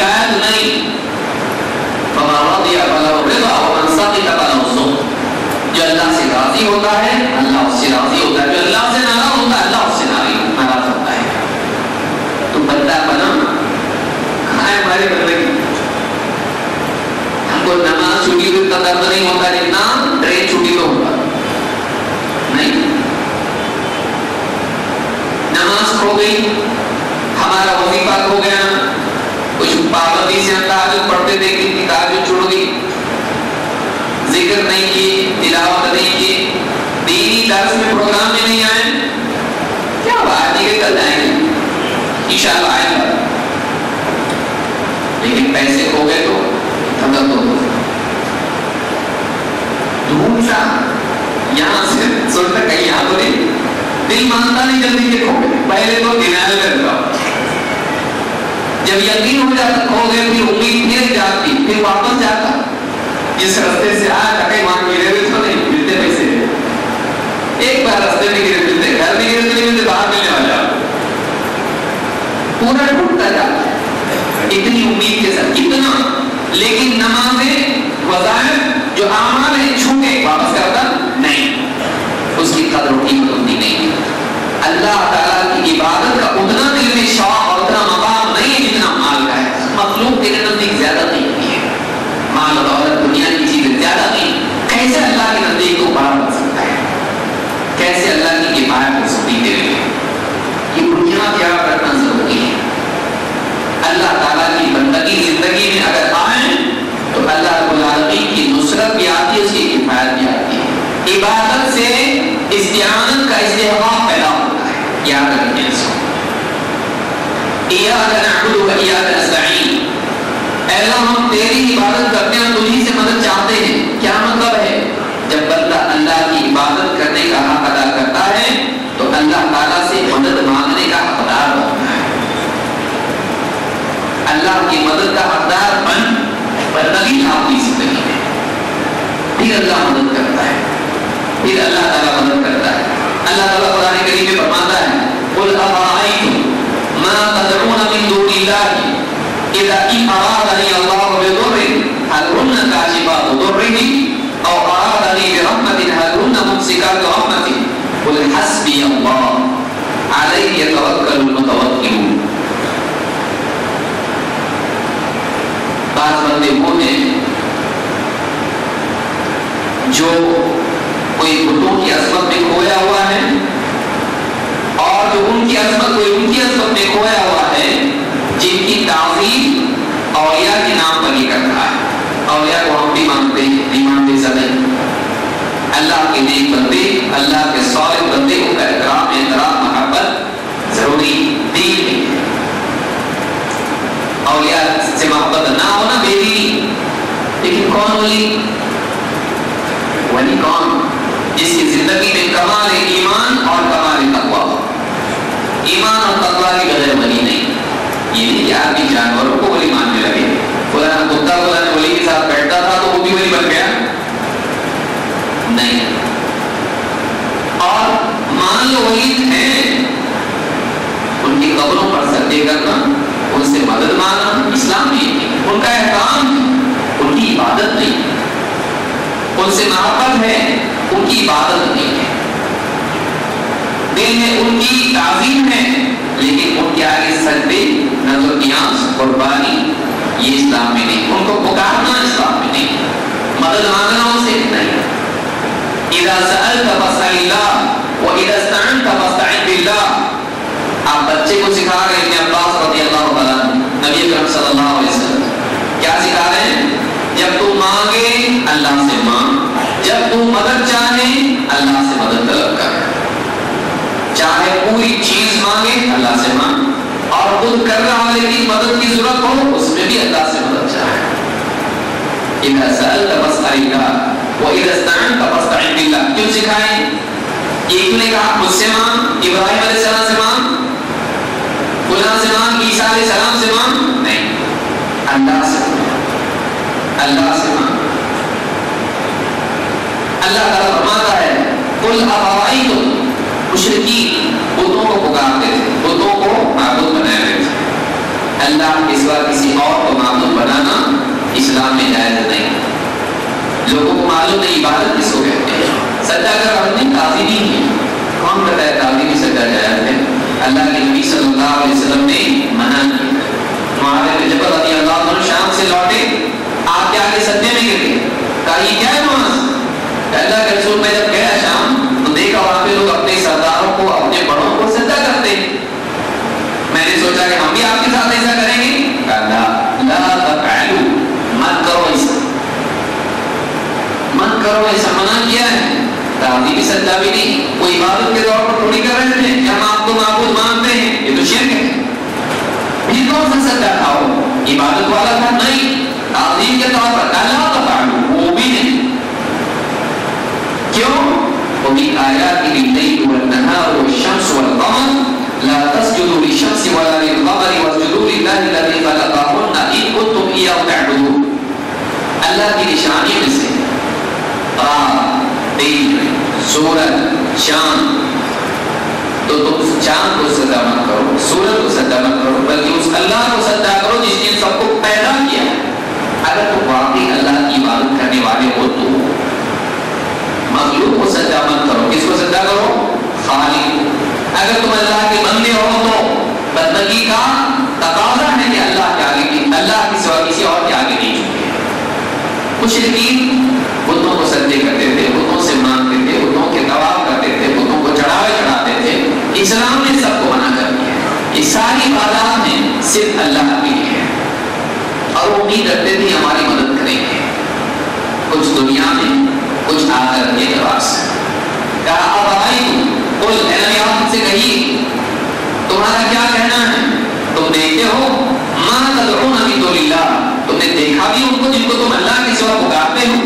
شکایت نہیں. فَمَن رَضِيَ فَلَهُ الرِّضَا وَمَن سَخِطَ فَلَهُ السُّخْطُ. جو اللہ سے راضی ہوتا ہے اللہ اس سے راضی ہوتا ہے, جو اللہ سے ناراض ہوتا ہے اللہ اس سے ناراض ہوتا ہے. تو بندہ بنا کہاں ہے ہمارے بندے کی؟ ہم کو نماز چھوٹی ہوئی اتنا درد نہیں ہوتا جتنا ٹرین چھوٹی تو ہوتا نہیں. نماز کھو گئی, ہمارا وظیفہ کھو گیا, کچھ پابندی سے ہم تہجد پڑھتے تھے کہ تہجد چھوڑ گئی, ذکر نہیں کی, تلاوت نہیں کی, دینی درس میں پروگرام میں نہیں آئے, کیا بات ہے کہ کل جائیں گے انشاءاللہ آئیں گے, لیکن پیسے کھو گئے تو ختم ہو گئے. ڈھونڈ سا یہاں سے سنتا کہیں یہاں تو نہیں, دل مانتا نہیں جلدی کہ کھو گئے, پہلے تو ڈینائل کرتا, جب یقین ہو جاتا کھو گئے پھر امید پھر جاتی, پھر واپس جاتا, جس رستے سے آیا تھا کہیں وہاں گرے ہوئے تو نہیں ملتے پیسے, ایک بار رستے میں گرے ملتے, گھر میں گرے تو نہیں ملتے, باہر ملنے والا, پورا ڈھونڈتا جاتا اتنی امید کے ساتھ اتنا. لیکن نمازیں وظائف جو اعمال ہیں چھوٹے واپس کرتا نہیں, اس کی قدر و قیمت ہوتی نہیں. اللہ تعالیٰ کی عبادت کا اتنا دل میں شوق اور اتنا مقام نہیں ہے جتنا مال کا ہے. مخلوق تیرے نزدیک زیادہ نہیں ہے, مال و دولت دنیا کی چیزیں زیادہ نہیں. کیسے اللہ کے نزدیک کو بڑا بن سکتا ہے, کیسے اللہ کی کفایت ہو سکتی ہے تیرے لیے, یہ بنیاد یاد رکھنا ضروری ہے. اللہ تعالیٰ کی بندگی زندگی میں اگر آئیں تو اللہ رب العالمین کی نصرت بھی آتی ہے, اس کی کفایت بھی آتی ہے. عبادت سے استعانت کا استحقاق پیدا ہوتا ہے, یاد رکھیں اس کو. ایاک نعبد و ایاک نستعین, اے اللہ ہم تیری عبادت کرتے ہیں, تجھی سے مدد چاہتے ہیں. کیا مطلب ہے؟ جب بندہ اللہ کی عبادت کرنے کا حق ادا کرتا ہے تو اللہ تعالیٰ سے مدد مانگنے کا حقدار ہوتا ہے. اللہ کی مدد کا حقدار بندگی اپنی زندگی میں, پھر اللہ مدد کرتا ہے, پھر اللہ تعالیٰ مدد کرتا ہے. اللہ تعالیٰ قرآن کریم میں فرماتا ہے قل ارأیتم ما تدعون من دون اللہ اذا ارادنی اللہ بضر هل هن کاشفات ضره او ارادنی برحمت هل هن ممسکات رحمته قل حسبی اللہ علیہ یتوکل المتوکلون. بعض بندے وہ ہیں جو کوئی بتوں کی عظمت میں کھویا ہوا ہے, اور جو ان کی عظمت کوئی ان کی عظمت میں کھویا ہوا ہے, جن کی تعظیم اولیاء کے نام پر ہی کرتا ہے. اولیاء کو ہم بھی مانتے ہیں, نہیں مانتے سب اللہ کے نیک بندے, اللہ کے صالح بندے, ان کا احترام محبت ضروری دین ہے. اولیاء سے محبت نہ ہونا بے دینی. لیکن کون ولی؟ ولی کون؟ جس کی زندگی میں کمال ایمان اور کمال تقویٰ ہو. ایمان اور تقویٰ کے بغیر ولی نہیں. یہ نہیں کہ آدمی جانوروں کو ولی ماننے لگے, فلاں کتا فلاں ولی کے ساتھ بیٹھتا تھا تو وہ بھی ولی بن گیا, نہیں. اور مان لو ولی ہیں, ان کی قبروں پر سجدے کرنا, ان سے مدد مانگنا اسلام نہیں ہے. ان کا احترام ہے, ان کی عبادت نہیں ہے. ان سے محبت ہے, ان کی عبادت نہیں ہے. دل میں ان کی تعظیم ہے, لیکن ان کے آگے سجدے, نظر نیاز, قربانی, یہ اسلام میں نہیں. ان کو پکارنا اسلام میں نہیں, مدد مانگنا ان سے نہیں. اذا سألت فاسأل اللہ واذا استعنت فاستعن باللہ. آپ بچے کو سکھا رہے ہیں ابن عباس رضی اللہ عنہ, نبی اکرم صلی اللہ علیہ وسلم کیا سکھا رہے ہیں؟ جب تو مانگے اللہ سے مانگ, جب تو مدد چاہے اللہ سے مدد طلب کر. چاہے پوری چیز مانگے اللہ سے مانگ, اور خود کر رہا لیکن مدد کی ضرورت ہو اس میں بھی اللہ سے مدد چاہے. اذا سألت فاسأل اللہ واذا استعنت فاستعن باللہ. کیوں سکھائیں؟ ایک نے کہا مجھ سے مانگ, ابراہیم علیہ السلام سے مانگ, فلاں سے مانگ, عیسیٰ علیہ السلام سے مانگ, نہیں, اللہ سے مانگ, اللہ سے مانگ. اللہ تعالیٰ فرماتا ہے قل ارأیتم, مشرکین بتوں کو پکارتے تھے, بتوں کو معبود بنائے ہوئے تھے. اللہ کے سوا کسی اور کو معبود بنانا اسلام میں جائز نہیں. لوگوں کو معلوم نہیں عبادت کس کو کہتے ہیں. سجدہ کر ہم نے تعظیمی کی. کون کہتا ہے تعظیمی سجدہ جائز ہے؟ اللہ کے نبی صلی اللہ علیہ وسلم نے منع کیا. معاذ بن جبل رضی اللہ عنہ شام سے لوٹے, آپ کے آگے سجدے میں گر گئے. کہا یہ کیا ہے نماز؟ اللہ کے رسول میں جب گیا شام تو دیکھا وہاں پہ لوگ اپنے سرداروں کو اپنے بڑوں کو سجدہ کرتے ہیں. میں نے سوچا کہ ہم بھی آپ کے ساتھ ایسا کریں گے. کہا لا تفعلوا, مت کرو ایسا, مت کرو ایسا, منع کیا ہے. تعظیمی سجدہ بھی نہیں, کوئی عبادت کے طور پر تھوڑی کر رہے تھے کہ ہم آپ کو معبود مانتے ہیں, یہ تو شرک ہے. پھر کون سا سجدہ کھاؤ, عبادت والا تھا نہیں, تعظیم کے طور پر لا تفعلوا, وہ بھی نہیں. کیوں؟ وَمِنْ آيَاتِهِ اللَّيْلُ وَالنَّهَارُ وَالشَّمْسُ وَالْقَمَرُ لَا تَسْجُدُوا لِلشَّمْسِ وَلَا لِلْقَمَرِ وَاسْجُدُوا لِلَّهِ الَّذِي خَلَقَهُنَّ إِن كُنتُمْ إِيَّاهُ تَعْبُدُونَ. اللہ کی نشانیوں میں سے رات, دن, سورج, چاند, تو تم چاند کو سجدہ مت کرو, سورج کو سجدہ مت کرو, بلکہ اس اللہ کو سجدہ کرو جس نے سب کو پیدا کیا. اگر تم واقعی اللہ کی عبادت کرنے والے ہو تو مخلوق کو سجدہ مت کرو. کس کو سجدہ کرو؟ خالق. اگر تم اللہ کے بندے ہو تو بندگی کا تقاضا ہے کہ اللہ کے آگے کی, اللہ کے سوا کسی اور کے آگے نہیں جھکے. مشرکین بتوں کو سجدے کرتے تھے, بتوں سے مانگتے تھے, بتوں کے طواف کرتے تھے, بتوں کو چڑھاوے چڑھاتے تھے. اسلام نے سب کو منع کر دیا. یہ ساری عبادات میں صرف اللہ کے لیے ہے, اور وہ امید رکھتے تھے ہماری مدد کریں گے, کچھ دنیا میں کچھ آخرت کے اعتبار سے. کہا اب آئی قل, اے نبی آپ سے کہیے تمہارا کیا کہنا ہے, تم دیکھتے ہو ما تدعون من دون اللہ, تم نے دیکھا بھی ان کو جن کو تم اللہ کے سوا پکارتے ہو,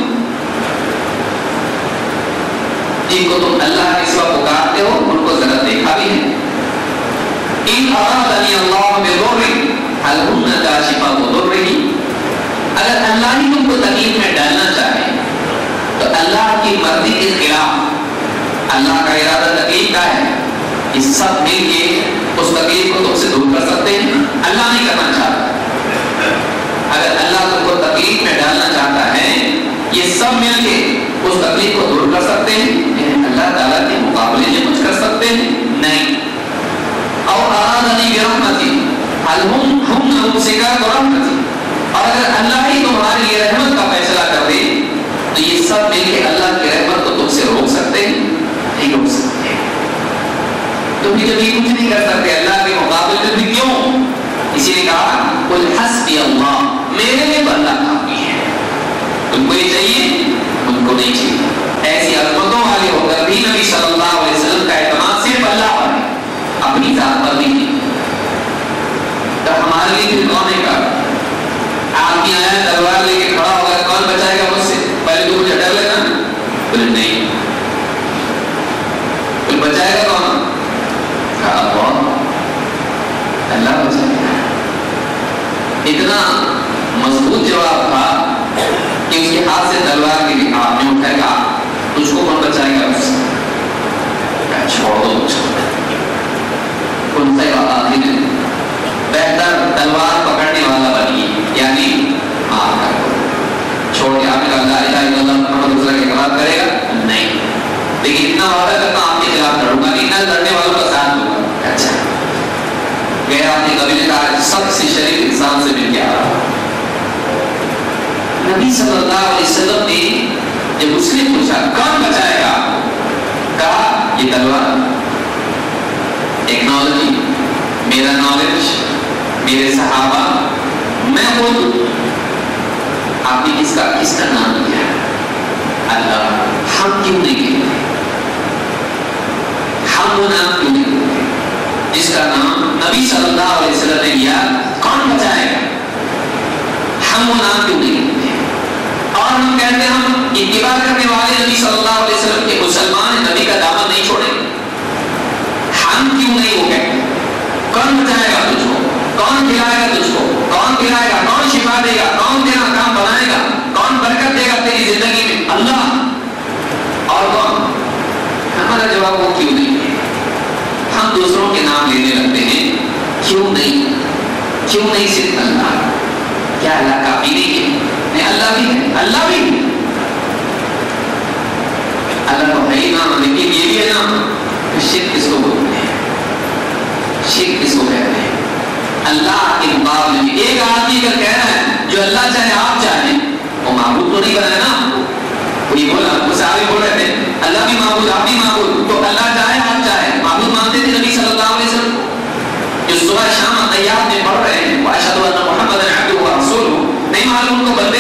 جن کو تم اللہ کے سوا پکارتے ہو ان کو ذرا دیکھا بھی ہے. ان ارادنی اللہ بضر هل هن کاشفات ضره, اگر اللہ ہی تم کو تکلیف میں ڈالنا چاہے تو اللہ کی مرضی کے خلاف اللہ کا ارادہ تکلیف کا ہے, یہ سب مل کے اس تکلیف کو تم سے دور کر سکتے ہیں. اللہ نہیں کرنا چاہتا. اگر اللہ تم کو تکلیف میں ڈالنا چاہتا ہے, یہ سب مل کے اس تکلیف کو دور کر سکتے ہیں. اللہ تعالیٰ کے مقابلے میں کچھ کر سکتے ہیں؟ نہیں. اور ارادنی برحمتی هل هم ممسکات رحمتی, اور اگر اللہ ہی تمہارے لیے رحمت کا فیصلہ کر دے تو یہ سب مل کے اللہ کی رحمت کو تم سے روک سکتے ہیں؟ نہیں روک سکتے. تم بھی کبھی کچھ نہیں کر سکتے اللہ کے مقابلے میں بھی. کیوں؟ اسی نے کہا قل حسبی اللہ, میرے لیے تو اللہ کافی ہے. تم کو یہ چاہیے, ان کو نہیں چاہیے. ایسی عظمتوں والے ہو کر بھی نبی صلی اللہ علیہ وسلم کا اعتماد صرف اللہ پر ہے, اپنی ذات پر نہیں. تو ہمارے لیے پھر کون ہے کا آدمی آیا تلوار لے کے کھڑا ہوگا, کون بچائے گا مجھ سے؟ پہلے تو مجھے ڈر لینا, بولے نہیں. پھر بچائے گا کون؟ کہا اللہ بچائے گا. اتنا مضبوط جواب تھا کہ اس کے ہاتھ سے تلوار کی آپ نے اٹھائے گا, تجھ کو کون بچائے گا اس سے؟ چھوڑ دو مجھ کو. ان سے آخر بہتر تلوار پکڑنے والا بنیے, یعنی معاف کر دو, چھوڑ کے آپ نے کہا لا الہ الا اللہ محمد رسول اللہ کے اقرار کرے گا نہیں, لیکن اتنا وعدہ کرتا آپ کے خلاف لڑوں گا, اتنا لڑنے والوں کا ساتھ دوں گا. اچھا گیا آپ نے قبیلے کا سب سے شریف انسان سے مل کے آ رہا. نبی صلی اللہ علیہ وسلم نے جب اس نے پوچھا کون بچائے گا, کہا یہ تلوار. ٹیکنالوجی, میرا نالج, میرے صحابہ, میں خود. آپ نے کس کا نام لیا؟ اللہ. ہم کیوں نہیں کہتے؟ ہم وہ نام کیوں نہیں کہتے جس کا نام نبی صلی اللہ علیہ وسلم نے لیا؟ کون بچائے گا؟ ہم وہ نام کیوں نہیں کہتے؟ اور ہم کہتے ہیں ہم اتباع کرنے والے نبی صلی اللہ علیہ وسلم کے مسلمان نبی کا دامن نہیں چھوڑیں گے. ہم کیوں نہیں وہ کہتے؟ کون بچائے گا تجھ کو, کون کھلائے گا تجھ کو, کون کھلائے گا, کون شفا دے گا, کون تیرا کام بنائے گا, کون برکت دے گا تیری زندگی میں؟ اللہ. اور کون؟ ہمارا جواب وہ کیوں نہیں ہے. ہم دوسروں کے نام لینے لگتے ہیں, کیوں نہیں. کیوں نہیں صرف اللہ؟ کیا اللہ کافی نہیں ہے؟ نہیں، اللہ بھی ہے، اللہ بھی ہے، اللہ تو ہے ہی نا، لیکن یہ بھی ہے نا کہ شرک کس کو بولتے ہیں؟ شرک کس کو کہتے ہیں؟ اللہ کے مقابلے میں ایک آدمی اگر کہہ رہا ہے جو اللہ چاہے آپ چاہیں، وہ معبود تو نہیں بنا نا. کوئی بولا، وہ صحابی بول رہے تھے اللہ بھی معبود آپ بھی معبود، تو اللہ چاہے آپ چاہے معبود مانتے تھے نبی صلی اللہ علیہ وسلم جو صبح شام طیات میں پڑھ رہے ہیں واشهد ان محمد عبدہ ورسولہ، نہیں معلوم ان کو بندے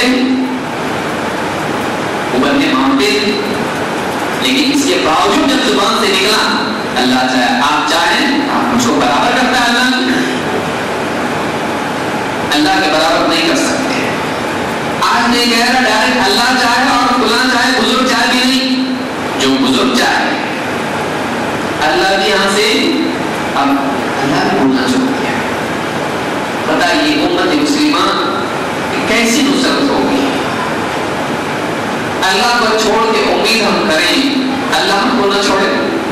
وہ بندے مانتے تھے، لیکن اس کے باوجود جب زبان سے نکلا اللہ چاہے آپ چاہیں آپ مجھ کو برابر کرتا ہے اللہ کے برابر نہیں کر سکتے. آج نہیں کہہ رہا ڈائریکٹ اللہ چاہے اور فلاں چاہے بزرگ چاہے بھی نہیں، جو بزرگ چاہے اللہ بھی یہاں سے اب اللہ بھی بولنا چاہتی ہے. بتائیے امت مسلمہ کیسی نصرت ہوگی؟ اللہ کو چھوڑ کے امید ہم کریں اللہ ہم کو نہ چھوڑے.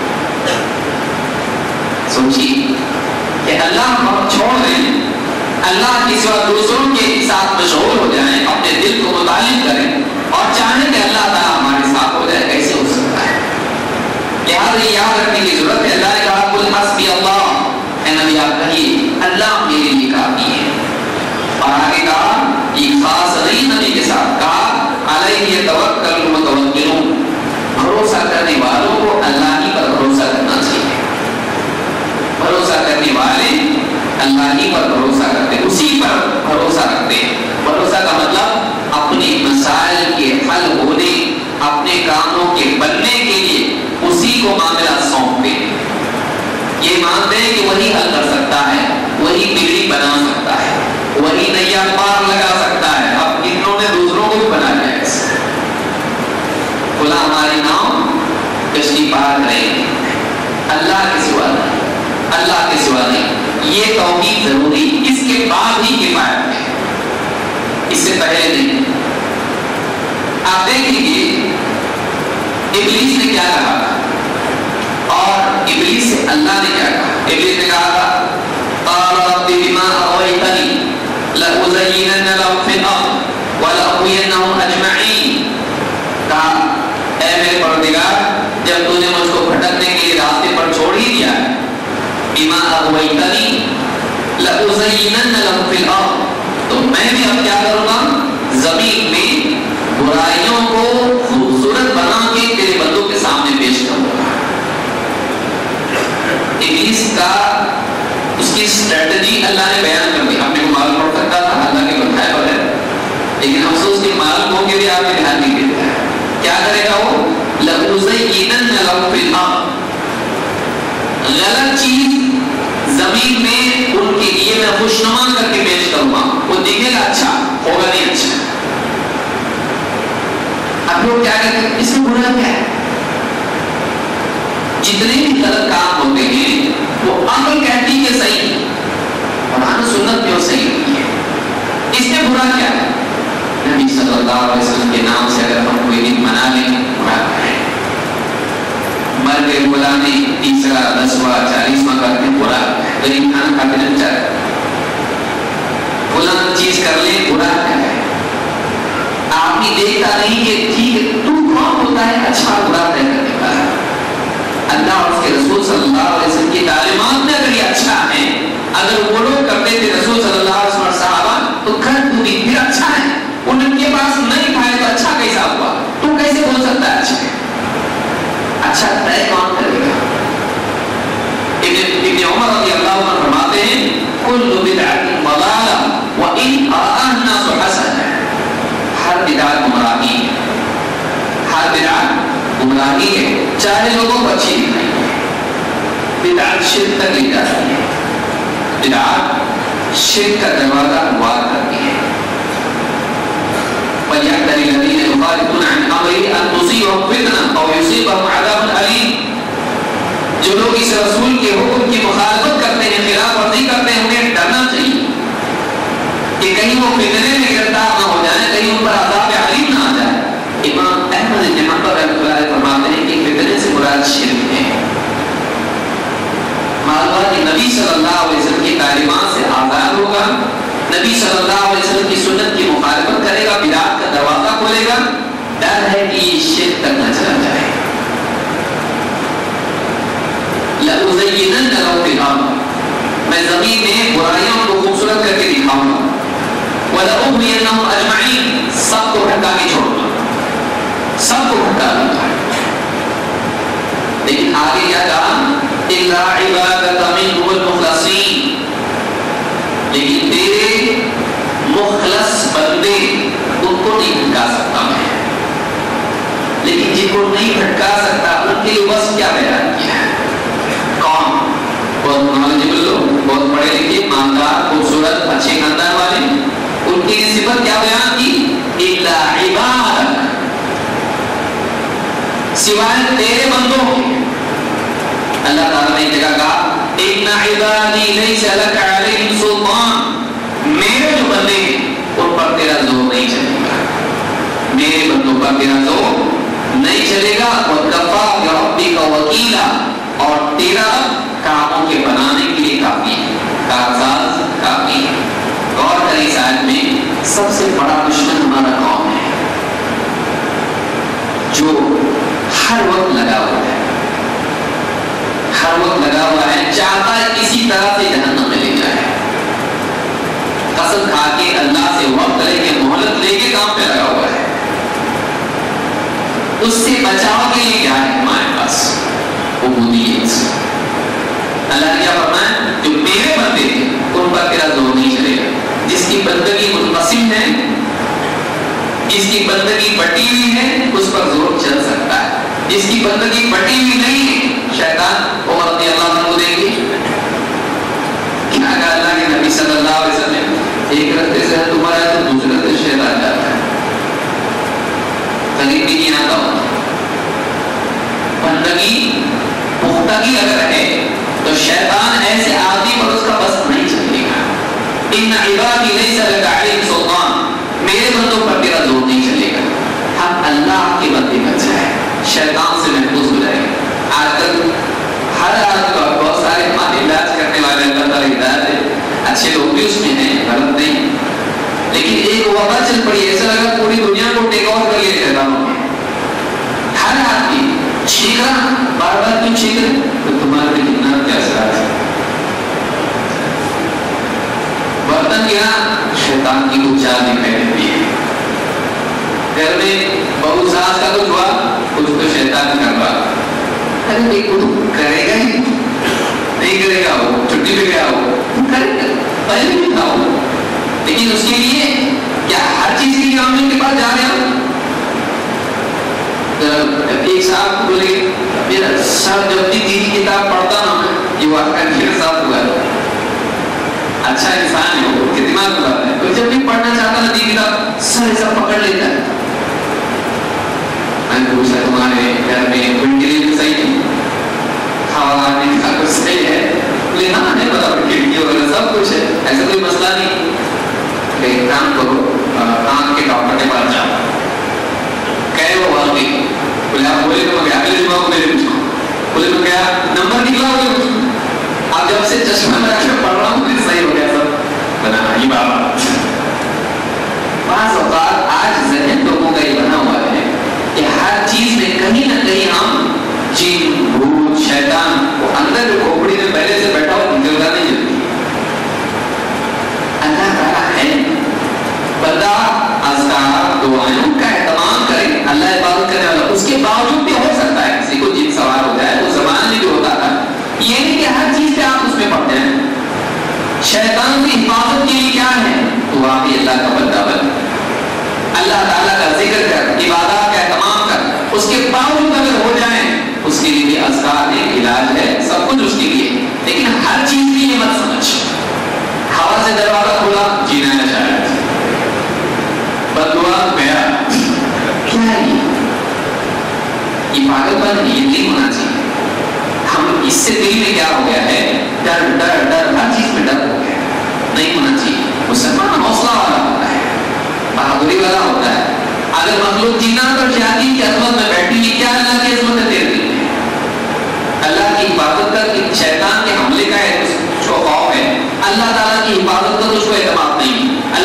سوچیے کہ اللہ ہم چھوڑ دیں، اللہ کے سوا دوسروں کے ساتھ مشغول ہو جائیں، اپنے دل کو متعلق کریں اور چاہیں کہ اللہ تعالیٰ ہمارے ساتھ ہو جائے، کیسے ہو سکتا ہے؟ لہٰذا یاد رکھنے کی ضرورت ہے. اللہ نے کہا قل حسبی اللہ، اے نبی آپ کہیے اللہ میرے لیے کافی ہے. اور آگے کہا یہ خاص نہیں نبی کے ساتھ، کہا علیہ یتوکل المتوکلون، بھروسہ کرنے والوں کو اللہ ہی پر بھروسہ کرنا چاہیے. بھروسہ کرنے والے اللہ ہی پر بھروسہ کرتے، اسی پر بھروسہ رکھتے. بھروسہ کا مطلب اپنے مسائل کے حل ہونے، اپنے کاموں کے بننے کے لیے اسی کو معاملہ سونپتے. یہ مانتے ہیں کہ وہی حل کر سکتا ہے، وہی بجلی بنا سکتا ہے، وہی نیا پار لگا سکتا ہے. اب انہوں نے دوسروں کو بھی بنا لیا ہے، کھلا ہماری ناؤ کشتی پار کریں، اللہ کے سوا نہیں، اللہ کے سوا نہیں. یہ توحید ضروری، اس کے بعد ہی کفایت ہے، اس سے پہلے نہیں. آپ دیکھیں گے ابلیس نے کیا کہا اور ابلیس سے اللہ نے کیا کہا. ابلیس نے کہا تھا قال رب بما اغويتني لأزينن لهم في الارض ولأغوينهم اجمعين. کہا اے میرے پروردگار جب تو نے مجھ کو بھٹکنے کے لیے راستے پر چھوڑ ہی دیا ہے، بما اغويتني لأزينن لهم في الارض، تو میں بھی اب کیا کروں گا زمین میں برائیوں کو خوبصورت بنا کے تیرے بندوں کے سامنے پیش کروں گا. ابلیس کا اس کی اسٹریٹجی اللہ نے بیان کر دی. اپنے کو معلوم پڑ سکتا تھا اللہ کے بتائے بغیر، لیکن افسوس کے معلوم ہو کے بھی آپ نے دھیان نہیں دیتا ہے. کیا کرے گا وہ لأزينن لهم في الارض، غلط چیز زمین میں ان کے لیے میں خوشنما کر کے پیش کروں گا. وہ دیکھے گا اچھا ہوگا نہیں اچھا. اب لوگ کیا کہتے ہیں اس میں برا کیا ہے؟ جتنے بھی غلط کام ہوتے ہیں وہ عقل کہتی ہے صحیح، قرآن سنت میں وہ صحیح نہیں ہے. اس میں برا کیا ہے؟ نبی صلی اللہ علیہ وسلم کے نام سے اگر ہم کوئی دن منا لیں برا ہے. مر کے بلانے تیسرا 10واں 40واں کرتے برا ہے. غریب کھانا کھاتے نہیں چاہتے، فلاں چیز کر لیں برا ہے. آدمی دیکھتا نہیں کہ ٹھیک ہے تو کون ہوتا ہے اچھا برا طے کرنے والا. اللہ اور اس کے رسول صلی اللہ علیہ وسلم کی تعلیمات میں اگر یہ اچھا ہے، اگر وہ لوگ کرتے تھے رسول صلی اللہ علیہ وسلم اور صحابہ، تو کر تو بھی پھر اچھا ہے. ان کے پاس نہیں کھائے تو اچھا کیسا ہوا؟ تو کیسے بول سکتا ہے اچھا ہے؟ اچھا طے کون کرے گا؟ ابن عمر رضی اللہ عنہ فرماتے ہیں کل بدعۃ ضلالہ وان رآها الناس حسنہ، ہر بدعت گمراہی ہے، ہر بدعت گمراہی ہے چاہے لوگوں کو اچھی دکھائی ہے. بدعت شرک تک لے جاتی ہے، بدعت شرک کا دروازہ ہموار کرتی ہے. وَلْيَحْذَرِ الَّذِينَ يُخَالِفُونَ عَنْ أَمْرِهِ أَن تُصِيبَهُمْ فِتْنَةٌ أَوْ يُصِيبَهُمْ عَذَابٌ أَلِيمٌ. جو لوگ اس رسول کے حکم کی مخالفت کرتے ہیں، خلاف ورزی کرتے ہیں، انہیں ڈرنا چاہیے کہ کہیں وہ فتنے میں گرفتار نہ ہو جائیں، کہیں ان پر عذاب علیم نہ آ جائے. امام احمد بن حنبل رحمۃ اللہ علیہ فرماتے ہیں کہ فتنے سے مراد شرک ہے. معلوم کہ نبی صلی اللہ علیہ وسلم کی تعلیمات سے آزاد ہوگا صلی اللہ علیہ وسلم کی سنت کی مخالفت کرے گا، بدعت کا دروازہ کھولے گا، ڈر ہے کہ یہ شرک تک نہ چلا جائے۔ لَأُزَيِّنَنَّ لَهُ فِي الْأَرْضِ، میں زمین میں برائیوں کو خوبصورت کر کے دکھاؤں گا، وَلَأُغْوِيَنَّهُمْ أَجْمَعِينَ، سب کو بھٹکا کے چھوڑوں گا، سب کو بھٹکا دوں گا۔ لیکن آگے کیا کہا؟ إِلَّا عِبَادَكَ مِنْهُمُ الْمُخْلَصِينَ، لیکن تیرے مخلص بندے ان کو نہیں بھٹکا سکتا میں، لیکن جن کو نہیں بھٹکا سکتا ان کے لیے بس کیا بیان کیا ہے؟ کون؟ بہت نالجبل لوگ، بہت پڑھے لکھے، مالدار، خوبصورت، اچھے خاندان والے، ان کی صفت کیا بیان کی؟ الا عبادک، سوائے تیرے بندوں کے۔ اللہ تعالیٰ نے ایک جگہ کہا ان عبادی لیس لک علیہم سلطان، میرے جو بندے ہیں ان پر تیرا زور نہیں چلے گا، میرے بندوں پر تیرا زور نہیں چلے گا۔ وَكَفَىٰ بِرَبِّكَ وَكِيلًا، اور تیرا کاموں کے بنانے کے لیے کافی ہے، کارساز کافی ہے۔ غور کریں اس آیت میں سب سے بڑا دشمن ہمارا قوم ہے، جو ہر وقت لگا ہوا ہے، ہر وقت لگا ہوا ہے، چاہتا ہے کسی طرح سے جہنم میں لے جائے، قسم کھا کے اللہ سے وقت لے کے مہلت لے کے کام پہ لگا ہوا ہے۔ اس سے بچاؤ کے لیے کیا ہے ہمارے پاس؟ عبودیت۔ اللہ نے کیا فرمایا؟ جو میرے بندے ہیں ان پر تیرا زور نہیں چلے گا۔ جس کی بندگی منقسم ہے، جس کی بندگی بٹی ہوئی ہے، اس پر زور چل سکتا ہے۔ جس کی بندگی بٹی ہوئی نہیں ہے، شیطان عمر رضی اللہ عنہ کو دیں گے۔ کیا کہا اللہ کے نبی صلی اللہ علیہ وسلم؟ ایک رستے سے تمہارا تو دوسرے رستے سے شیطان جاتا ہے، قریب بھی نہیں آتا ہوتا۔ بندگی پختگی اگر ہے تو شیطان ایسے آدمی پر اس کا بس نہیں چلے گا۔ ان عبادی لیس لک علیہم سلطان، میرے بندوں پر تیرا زور نہیں چلے گا۔ ہم اللہ کے بندے بن جائیں، شیطان سے محفوظ ہو جائیں۔ آج کل ہر آدمی کو بہت سارے ہمارے علاج کرنے والے اللہ تعالیٰ ہدایت ہے، اچھے لوگ بھی اس میں ہیں، غلط نہیں، لیکن ایک وبا چل پڑی، ایسا لگا پوری دنیا کو ٹیک اوور کر لیا شیطانوں نے۔ ہر آدمی چھینک رہا، بار بار کیوں چھینک رہے؟ تو تمہارے کتنا کیا اثرات ہے؟ برتن کیا شیطان کی کچھ چال دکھائی دیتی ہے۔ گھر میں بہو ساس کا کچھ ہوا، کچھ تو شیطان کر رہا۔ ارے دیکھ وہ کرے گا ہی نہیں، کرے گا، وہ چھٹی پہ گیا وہ کرے گا، پہلے بھی تھا وہ، لیکن اس کے لیے کیا ہر چیز کے لیے ہم ان کے پاس جا رہے ہیں؟ ایک صاحب کو بولے میرا سر جب بھی دینی کتاب پڑھتا نا، یہ واقعہ میرے ساتھ ہوا ہے، اچھا انسان ہے وہ، دماغ بلاتا ہے، تو جب بھی پڑھنا چاہتا نا دینی کتاب سر ایسا پکڑ لیتا ہے۔ میں نے پوچھا تمہارے گھر میں کھڑکی صحیح ہے، ہوا آنے کا کچھ صحیح ہے؟ بولے ہاں نہیں پتا، کھڑکی وغیرہ سب کچھ ہے، ایسا کوئی مسئلہ نہیں۔ ایک کام کرو، آنکھ کے ڈاکٹر کے پاس جاؤ، کہے وہ واقعی، بولے آپ بولے تو میں اگلے جمعہ کو میرے پوچھوں، بولے تو کیا نمبر نکلا ہوگا پوچھوں، آپ جب سے چشمہ لگا کے پڑھ رہا ہوں مجھے صحیح ہو گیا سب بنا ہی بابا۔ بعض اوقات آج ذہن لوگوں کا یہ بنا ہوا ہے کہ ہر چیز میں کہیں نہ کہیں ہم جن، بھوت، شیطان، وہ اندر جو کھوپڑی میں پہلے سے بیٹھا ہوا نکلتا نہیں جلدی۔ اللہ تعالیٰ ہے، بندہ اذکار دعائیں کا اہتمام کرے، اللہ عبادت کرنے والا، اس کے باوجود بھی ہو سکتا ہے کسی کو جن سوار ہو جائے، وہ زمانے میں بھی ہوتا تھا۔ یہ نہیں کہ ہر چیز پہ آپ اس میں پڑھتے ہیں۔ شیطان کی حفاظت کے لیے کیا ہے؟ تو واقعی اللہ کا بندہ بن، اللہ تعالیٰ کا ذکر کر، عبادات کا اہتمام کر، اس کے باوجود اگر ہو جائیں اس کے لیے بھی اذکار ہے، علاج ہے، سب کچھ اس کے لیے، لیکن ہر چیز بھی یہ مت سمجھ ہوا سے دروازہ کھولا جینا ہے شاید، بدعا گیا، کیا ہے یہ پاگل پن؟ یہ نہیں ہونا چاہیے۔ ہم اس سے دل میں کیا ہو گیا ہے؟ ڈر ڈر ڈر، ہر چیز میں ڈر ہو گیا، نہیں ہونا چاہیے۔ مسلمان حوصلہ والا ہوتا ہے، بہادری والا ہوتا ہے۔ اگر مخلوق جنات اور شیاطین کی عظمت میں بیٹھی ہے، کیا اللہ کی عظمت ہے تیرے دل میں؟ اللہ کی حفاظت کا، شیطان کے حملے کا ہے اس کو خوف ہے، اللہ تعالیٰ کی حفاظت کا تو اس کو اعتماد نہیں۔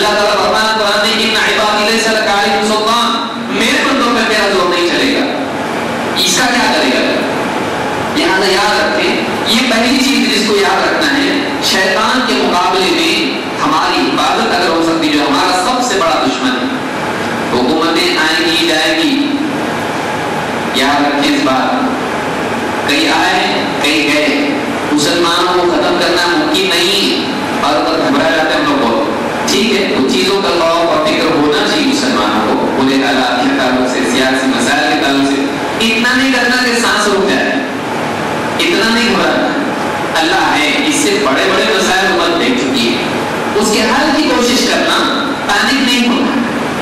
اس کا کیا کرے گا؟ لہٰذا یاد رکھیں، یہ پہلی چیز جس کو یاد رکھنا ہے، شیطان کے مقابلے میں ہماری حفاظت اگر ہو سکتی، جو ہمارا سب سے بڑا دشمن ہے، حکومتیں آئیں گی جائیں گی، یاد رکھیں اس بات، کئی آئے کئی گئے، مسلمانوں کو ختم کرنا ممکن نہیں، اور گھبرا جاتے ہیں ہم لوگ بہت، ٹھیک ہے، کچھ چیزوں کا خوف اور فکر ہونا چاہیے مسلمانوں کو، برے حالات کے تعلق سے، سیاسی مسائل کے تعلق سے، اتنا نہیں کرنا کہ سانس رک جائے، اتنا نہیں گھبرانا، اللہ ہے، اس سے بڑے بڑے مسائل امت دیکھ چکی ہے، اس کے حل کی کوشش کرنا، پینک نہیں ہونا۔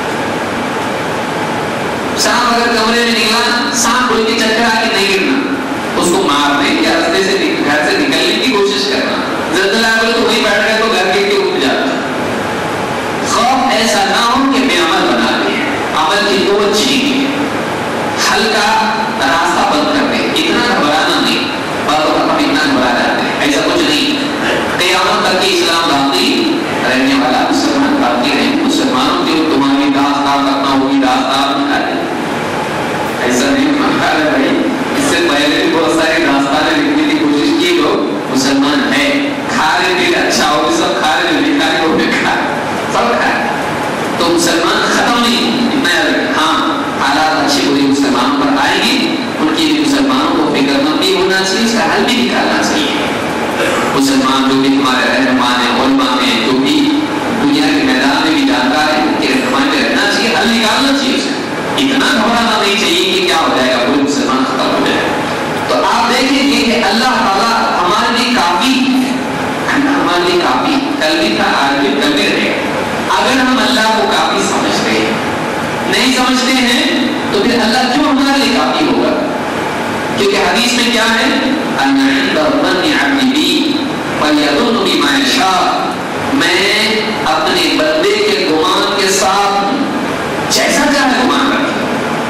سانپ اگر کمرے میں نکلا، سانپ اڑ کے چکر آ کے نہیں گرنا، اس کو مارنے یا راستے سے گھر سے نکلنے کی کوشش کرنا، زلزلہ آئے تو وہیں بیٹھ گئے تو گھر کے اٹھ جاتا۔ خوف ایسا نہ ہو کہ بے عمل بنا دے، عمل کی قوت چھین لے، حل کا راستہ بند کر دے، اتنا گھبرانا نہیں، باتوں کا ہم اتنا گھبرا جاتے ہیں، ایسا کچھ نہیں، قیامت تک کی اسلام باقی رہنے والا، مسلمان باقی رہے، مسلمانوں کی تمہاری داستان کرنا ہوگی، داستان نکالے، ایسا نہیں ہوتا ہے بھائی، اس سے پہلے بھی بہت ساری داستانیں لکھنے کی کوشش کی، لوگ مسلمان ہے، کھا رہے دل اچھا ہو، سب کھا رہے جو کھا رہے وہ بھی کھا سب کھائے، تو مسلمان ختم نہیں، اتنا یاد رکھیں، ہاں حالات اچھی بری مسلمانوں پر آئیں گی، ان کی بھی مسلمانوں کو فکر مند بھی ہونا چاہیے، اس کا حل بھی نکالنا چاہیے۔ مسلمان جو بھی ہمارے رہنمان ہیں، علماء ہیں، جو بھی دنیا کے میدان میں بھی جانکار ہیں، ان کے رہنمائی میں رہنا چاہیے، حل نکالنا چاہیے اسے، اتنا گھبرانا نہیں چاہیے کہ کیا ہو جائے گا، پورے مسلمان ختم ہو جائے گا۔ تو آپ دیکھیں گے کہ اللہ تعالیٰ ہمارے لیے کافی ہے، ہمارے لیے کافی، کل بھی تھا آج بھی کل بھی رہے گا، اگر ہم اللہ کو کافی سمجھتے ہیں، نہیں سمجھتے ہیں تو پھر اللہ کیوں ہمارے لیے کافی ہوگا؟ کیونکہ حدیث میں کیا ہے، ان عند الظن عبدی بی فلیظن بما یشاء، میں اپنے بندے کے گمان کے ساتھ جیسا چاہے گمان رکھے،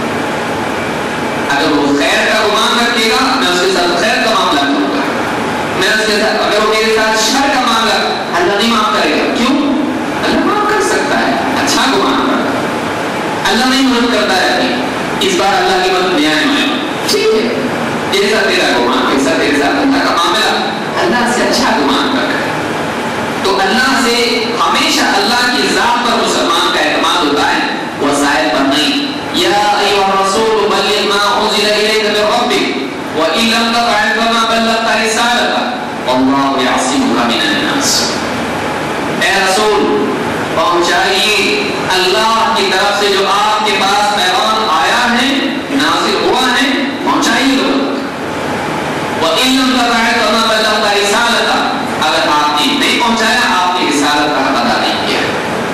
اگر وہ خیر کا گمان رکھے گا میں اس کے ساتھ خیر کا معاملہ کروں گا، میں اس کے ساتھ، اگر وہ میرے ساتھ شر کا معاملہ، اللہ نہیں معاف کرے گا، کیوں؟ اللہ معاف کر سکتا ہے، اچھا گمان کرتا ہے، اللہ نہیں مدد کرتا ہے، اس بار اللہ کی مدد نہیں آئے، ٹھیک ہے، جیسا تیرا گمان ویسا تیرے ساتھ اللہ کا معاملہ، اللہ سے اچھا گمان کر رہے، تو اللہ سے ہمیشہ اللہ کی ذات پر مسلمان کا اعتماد ہوتا ہے، وسائل پر نہیں۔ یا ایھا الرسول بلغ ما انزل الیک من ربک وان لم تفعل فما بلغت رسالته واللہ یعصمک من الناس، اے رسول پہنچائیے اللہ کی طرف سے جو آپ کے پاس پیغام آیا ہے، نازل ہوا ہے، پہنچائیے لوگوں تک، وان لم تفعل فما بلغت رسالته، اگر آپ نے نہیں پہنچایا آپ نے رسالت کا حق ادا نہیں کیا۔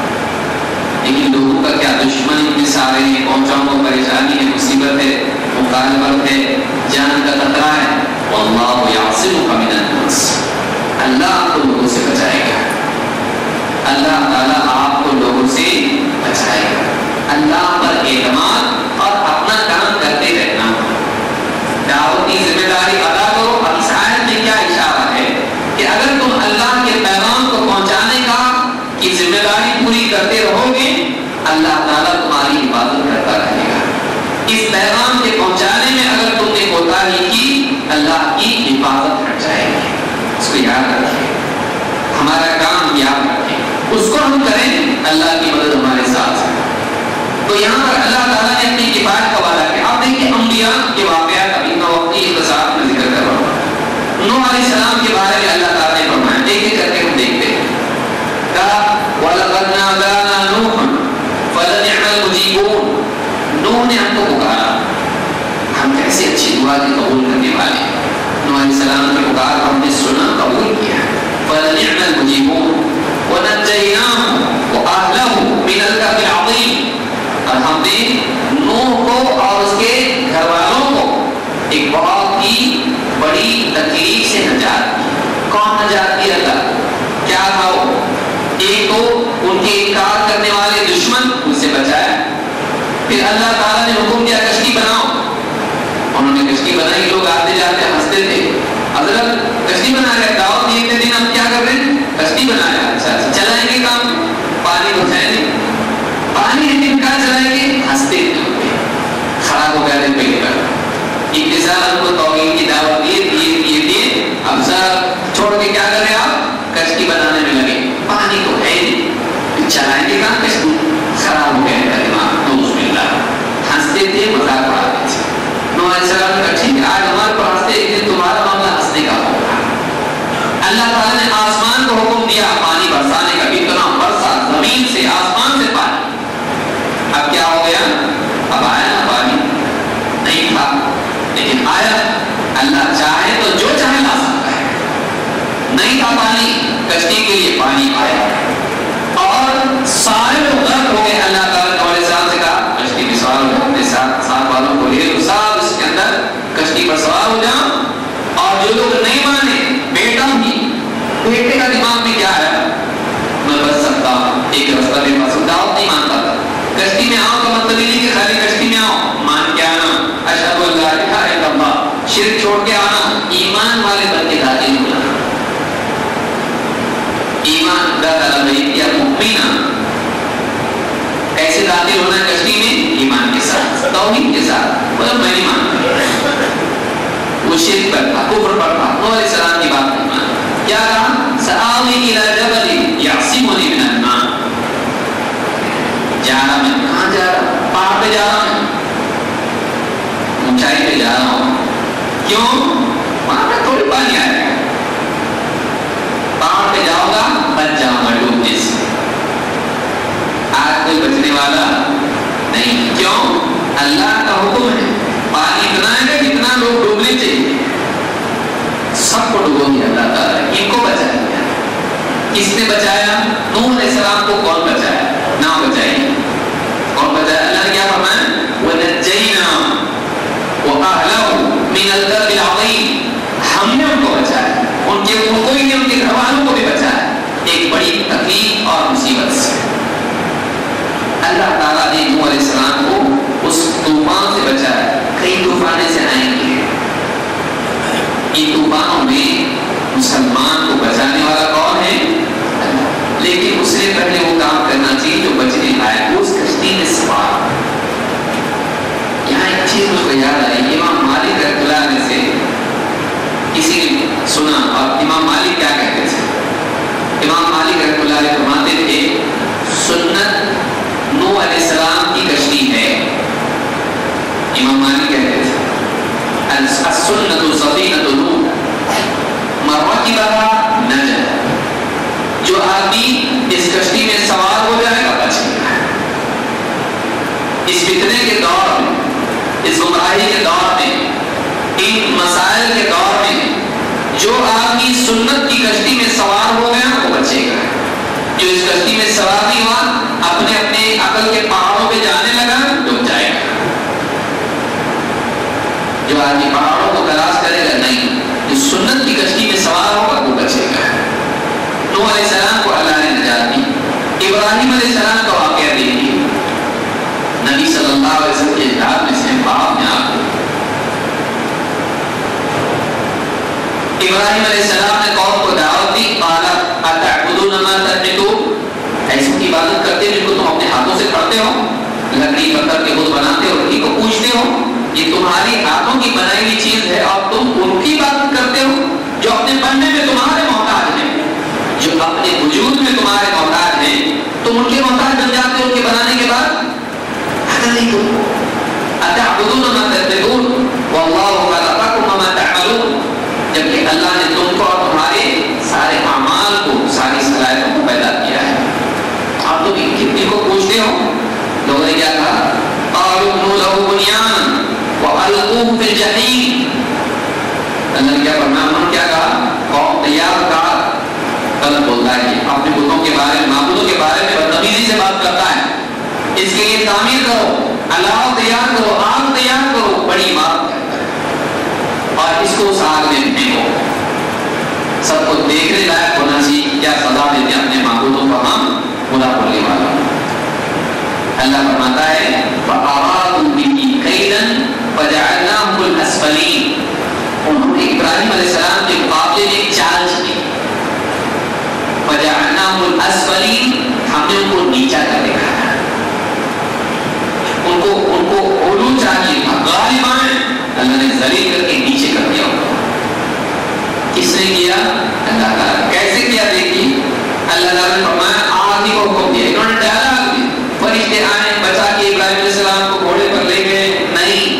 لیکن لوگوں کا کیا دشمن اتنے سارے ہیں، پہنچاؤں کو پریشانی ہے، مصیبت ہے، مخالفت ہے، جان کا خطرہ ہے، واللہ یعصمک من الناس، اللہ آپ کو لوگوں سے بچائے گا، اللہ تعالیٰ آپ کو لوگوں سے بچائے گا، اللہ پر اعتماد اور اپنا کام کرتے رہنا، دعوت کی ذمہ داری ادا کرو۔ اب اس آیت میں کیا اشارہ ہے کہ اگر تم اللہ کے پیغام کو پہنچانے کا کی ذمہ داری پوری کرتے رہو گے، اللہ تعالیٰ تمہاری حفاظت کرتا رہے گا، اس پیغام کے پہنچانے میں اگر تم نے کوتاہی کی، اللہ کی حفاظت ہٹ جائے گی، اس کو یاد رکھیں، ہمارا کام یاد رکھیں، اس کو ہم کریں، اللہ کی مدد ہمارے ساتھ ہے۔ تو یہاں پر اللہ تعالیٰ نے اپنی کفایت کا وعدہ کیا۔ آپ دیکھیں انبیاء کے واقعات ابھی کا وقتی اختصار میں ذکر کر رہا ہوں، نوح علیہ السلام کے بارے میں اللہ تعالیٰ نے فرمایا، ایک ایک کر کے ہم دیکھتے ہیں، کہا وَلَقَدْ نَادَانَا نُوحٌ فَلَنِعْمَ الْمُجِيبُونَ، نوح نے ہم کو پکارا، ہم کیسے اچھی دعا کی قبول کرنے والے، نوح علیہ السلام کی پکار ہم نے سنا، قبول کیا، فَلَنِعْمَ الْمُجِيبُونَ وَنَجَّيْنَاهُ وَأَهْلَهُ مِنَ الْكَرْبِ الْعَظِيمِ، اور ہم نے نوح کو اور اس کے گھر والوں کو ایک بہت ہی بڑی تکلیف سے نجات دی۔ کون نجات دی؟ اللہ۔ کیا تھا وہ؟ ایک تو ان کے انکار کرنے والے دشمن، ان سے بچایا، پھر اللہ تعالیٰ نے حکم دیا کشتی بناؤ، انہوں نے کشتی بنائی، لوگ آتے جاتے ہنستے تھے، حضرت کشتی بنا رہے، دعوت دی اتنے دن اب کیا کر رہے ہیں؟ کشتی بنا رہے، اچھا چلائیں گے کام، پانی بچائیں گے، پانی ہے کہاں چلائیں گے؟ ہنستے تھے، خراب ہو گیا دن پہ، साल उनको तौहीद की दावत दिए, अब सब छोड़ के क्या कर रहे आप? कश्ती बनाने में लगे। पानी तो है नहीं, चलाएंगे कहाँ कश्ती? खराब हो गया इनका दिमाग। नऊज़ुबिल्लाह। हंसते थे, मजाक उड़ाते थे। नूह अलैहिस्सलाम का ठीक है, आज हमारे पर हंसते, एक दिन तुम्हारा मामला हंसने का होगा। अल्लाह ताला ने आसमान को हुक्म दिया पानी बरसाने का, इतना बरसा जमीन से आसमान से पानी। अब क्या हो गया? अब आया ना पानी? नहीं था, लेकिन आया। अल्लाह चाहे तो जो चाहे ला सकता है। नहीं था पानी, कश्ती के लिए पानी आया और सारे लोग गर्क हो गए। अल्लाह ताला ने से कहा कश्ती में सवार हो, अपने साथ वालों को ले लो, सब इसके अंदर कश्ती पर सवार हो जाओ। और जो लोग नहीं माने, बेटे का दिमाग में क्या है? मैं बच सकता हूँ, एक रास्ता मेरे पास, दावत नहीं मानता था। कश्ती में आओ का मतलब नहीं कि खाली कश्ती में आओ, मान के आना, अशहदु अल्ला इलाहा इल्लल्लाह, शिर्क छोड़ के आना, ईमान वाले बन के दाखिल होना। ईमान या मुमिना कैसे दाखिल होना है कश्ती में? ईमान के साथ, तौहीद के साथ। मतलब मैं नहीं मानता, वो शिर्क पर था, कुफ्र पर था, नूह अलैहिस्सलाम की बात नहीं माना। क्या कहा? सआवी इला जबल यासिमुनी मिनल मा। जा रहा मैं, कहाँ जा रहा? पहाड़ पे जा रहा मैं, ऊंचाई पे जा रहा हूँ। क्यों? वहां पे थोड़ी पानी आएगा, पहाड़ पे जाऊंगा बच जाऊंगा डूबने से। आज कोई बचने वाला नहीं। क्यों? अल्लाह का हुक्म है, पानी इतना है कि जितना लोग डूबने चाहिए सबको डुबो दिया अल्लाह ताला। इनको बचाया। किसने बचाया? नूह अलैहिस्सलाम को कौन बचाया? ना बचाइए। कौन बचाया? अल्लाह ने क्या फरमाया? वनज्जैना व अहलहु मिनल कर्बिल अज़ीम। हमने उनको बचाया, उनको ही नहीं, उनके घर वालों को भी बचाया एक बड़ी तकलीफ और मुसीबत से। अल्लाह ताला ने नूह अलैहिस्सलाम को उस तूफान से बचाया। कई तूफान से आएंगे, इन तूफानों में मुसलमान को बचाने वाला कौन है? लेकिन उससे पहले वो काम करना चाहिए जो बचने लायक, उस कश्ती में सवार। यहाँ एक चीज मुझको याद आई, इमाम मालिक रहमतुल्लाह अलैह से किसी ने सुना, और इमाम मालिक क्या कहते थे? इमाम मालिक रहमतुल्लाह अलैह फरमाते थे, सुन्नत नूह अलैहिस्सलाम की कश्ती है। इमाम मालिक कहते थे सुन्नतु सफीनतु नूह मन रकिबहा नजा। जो आदमी इस कश्ती में सवार हो जाएगा बचेगा। इस फितने के दौर में, इस गुमराही के दौर में, इन मसाइल के दौर में जो आदमी सुन्नत की कश्ती में सवार हो गया वो बचेगा। जो इस कश्ती में सवार नहीं हुआ, अपने अपने अकल के पहाड़ों पे जाने लगा, डूब जाएगा। जो आदमी पहाड़ों को तलाश करेगा नहीं, जो सुन्नत की कश्ती में सवार होगा वो बचेगा। नूह अलैहिस्सलाम को अल्लाह ने निजात दी। इब्राहीम अलैहिस्सलाम का वाक़या देखिए, नबी सल्लल्लाहु अलैहि वसल्लम के किताब में से बाप ने आपको इब्राहीम अलैहिस्सलाम ने कौम को दावत दी, क़ाला अतअबुदून मा तनहितून, ऐसी इबादत करते हो जिनको तुम अपने हाथों से करते हो, लकड़ी पत्थर के बुत बनाते हो, उन्हीं को पूजते हो, ये तुम्हारी हाथों की बनाई हुई चीज है और तुम उनकी इबादत करते हो जो अपने बनने में तुम्हारे मोहताज हैं, जो अपने वजूद में तुम्हारे मोहताज हैं, तुम उनके मोहताज बन जाते हो उनके बनाने के बाद। अतअबुदून मा तनहितून वल्लाहु खलक़कुम व मा तअमलून, जबकि अल्लाह ने तुमको और तुम्हारे सारे अमाल को, सारी सलाहियतों को पैदा किया है, आप लोग इनको पूछते हो। लोगों ने क्या कहा? क़ालू इब्नु लहू बुनियान व अलक़ूहु फ़िल जहीम। अल्लाह ने क्या फरमाया? उन्होंने क्या कहा? कौम तैयार का गलत बोलता है, अपने बुतों के बारे में, माबूदों के बारे में बदतमीजी से बात करता है। इसके लिए तामीर करो, अल्लाह तैयार करो, आग तैयार करो, बड़ी बात है, और इसको उस आग में फेंको। सबको देखने लायक होना चाहिए क्या सजा देते अपने माबूदों को हम बुरा बोलने वाला। अल्लाह फरमाता है फ़अरादू बिही कैदन फ़जअलनाहुल अस्फलीन। उन्होंने इब्राहीम अलैहिस्सलाम के मुकाबले में एक चाल चली, फ़जअलनाहुल अस्फलीन, हमने उनको नीचा कर दिखाया। उनको उलू चाहिए था, गालिब आए, اللہ نے ذلیل کر کے نیچے کر دیا ان کو. کس نے کیا؟ اللہ تعالیٰ. کیسے کیا دیکھیے, اللہ تعالیٰ نے فرمایا آگ ہی کو حکم دیا, انہوں نے ڈالا آگ میں, فرشتے آئے بچا کے ابراہیم علیہ السلام کو گھوڑے پر لے گئے, نہیں,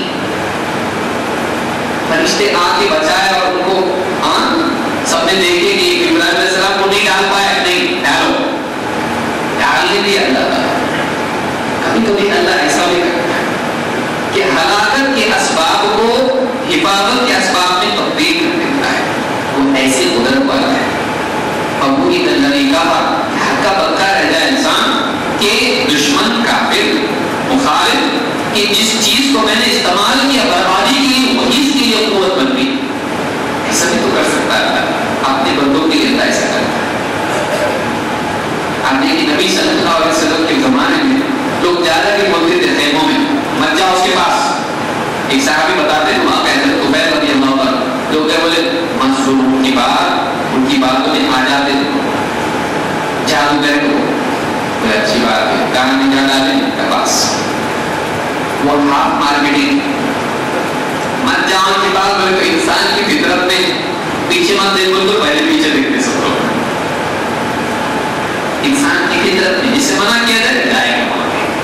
فرشتے آ کے بچائے اور ان کو سب نے دیکھے کہ ابراہیم علیہ السلام کو نہیں ڈال پائے, نہیں ڈالو, ڈالنے دیا اللہ تعالیٰ. کبھی کبھی اللہ ایسا بھی کرتا ہے کہ ہلاکت کے اسباب کو حفاظت کے اسباب میں تبدیل کر دیتا ہے, وہ ایسے قدرت والا ہے. ابو کی اللہ نے کہا ہکا بکا رہ جائے انسان کہ دشمن کافر مخالف کہ جس چیز کو میں نے استعمال کیا بربادی کے لیے وہی اس کے لیے قوت بن گئی. ایسا بھی تو کر سکتا ہے اپنے بندوں کے لیے اللہ ایسا کرتا ہے. آپ نے کہ نبی صلی اللہ علیہ وسلم کے زمانے میں لوگ زیادہ بھی بولتے تھے خیموں میں مت جاؤ اس کے پاس. ایک صحابی بتاتے ہیں وہاں کہتے ہیں طفیل رضی اللہ عنہ, لوگ کیا بولے منصور ان کی باتوں میں آ جاتے تھے, جادوگر کو کوئی اچھی بات ہے کہاں نہیں جا ڈالیں کے پاس, وہ ہاف مارکیٹنگ مت جاؤ ان کے پاس. بولے تو انسان کی فطرت میں پیچھے مت دیکھو تو پہلے پیچھے دیکھتے سب لوگ. انسان کی فطرت میں جس سے منع کیا جائے جائے گا.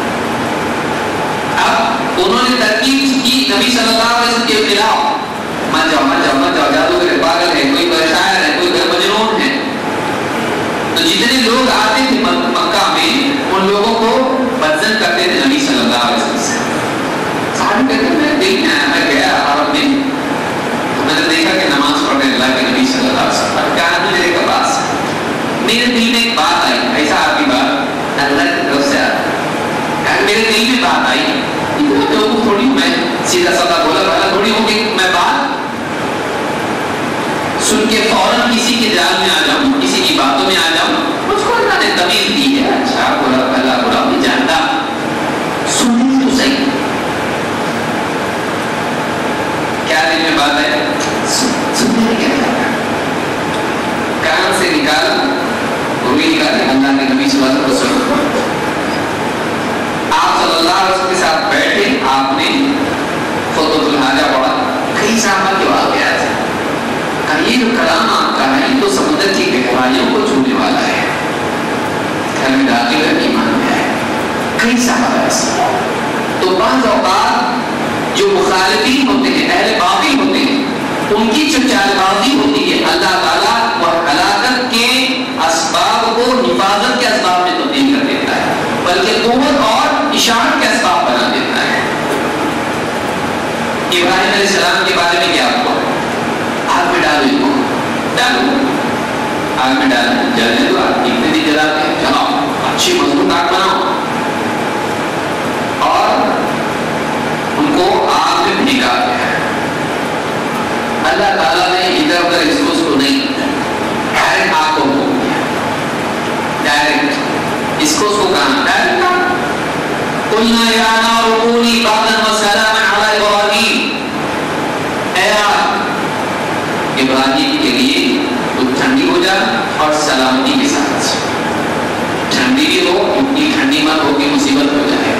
اب انہوں نے ترکیب کی نبی صلی اللہ علیہ وسلم کے خلاف, مت جاؤ مت جاؤ مت جاؤ, جادوگر پاگل ہے, کوئی شاعر ہے, کوئی مجنون ہے. تو جتنے لوگ آتے تھے مکہ میں ان لوگوں کو بدزن کرتے تھے نبی صلی اللہ علیہ وسلم سے. صحابی کہتے ہیں میں دیکھ میں آیا, میں گیا عرب میں تو میں نے دیکھا کہ نماز پڑھ رہے اللہ کے نبی صلی اللہ علیہ وسلم. کیا ہے میرے کے پاس میرے دل میں ایک بات آئی, ایسا آپ کی بات اللہ کی طرف سے آئی, میرے دل میں بات آئی. لوگوں تھوڑی میں سیدھا سادہ بولا والا تھوڑی ہوں کہ میں بات سن کے فوراً کسی کے جال میں آ جاؤں, کسی کی باتوں میں آ جاؤں. مجھ کو اللہ نے تمیز دی ہے, اچھا بولا بھلا برا نہیں جانتا, سنی تو صحیح. کیا دل میں بات ہے سننے کیا کہاں سے نکالا روئی نکالے اللہ کے نبی صلی اللہ علیہ وسلم. آپ صلی اللہ علیہ وسلم کے ساتھ بیٹھے, آپ نے خطبۃ الحاجہ پڑھا, کئی صحابہ کے واقعات ہیں. یہ جو کلام آپ کا ہے یہ تو سمندر کی گہرائیوں کو چھونے والا ہے, گھر میں داخل کر ایمان میں ہے. کئی صحابہ ایسے. تو بعض اوقات جو مخالفین ہوتے ہیں, اہل باطل ہوتے ہیں, ان کی جو چال بازی ہوتی ہے اللہ تعالیٰ وہ ہلاکت کے اسباب کو حفاظت کے اسباب میں تبدیل کر دیتا ہے, بلکہ قوت اور اشارت کے اسباب بنا دیتا ہے. ابراہیم علیہ السلام کے بارے میں کیا آپ کو آگ میں ڈالو, ان کو ڈالو, آگ میں ڈالو, جلنے دو, آگ کتنے دن جلاتے ہیں, جلاؤ, اچھی مضبوط آگ بناؤ, اور ان کو آگ میں بھیگا دیا. اللہ تعالیٰ نے ادھر ادھر اس کو نہیں, ڈائریکٹ آگ کو حکم دیا, ڈائریکٹ اس کو کہا ڈائریکٹ کہا قلنا یا نار کونی بردا وسلاما علی ابراہیم. اے آگ ابراہیم کے لیے تو ٹھنڈی ہو جا اور سلامتی کے ساتھ, ٹھنڈی بھی ہو, اتنی ٹھنڈی مت ہو کہ مصیبت ہو جائے,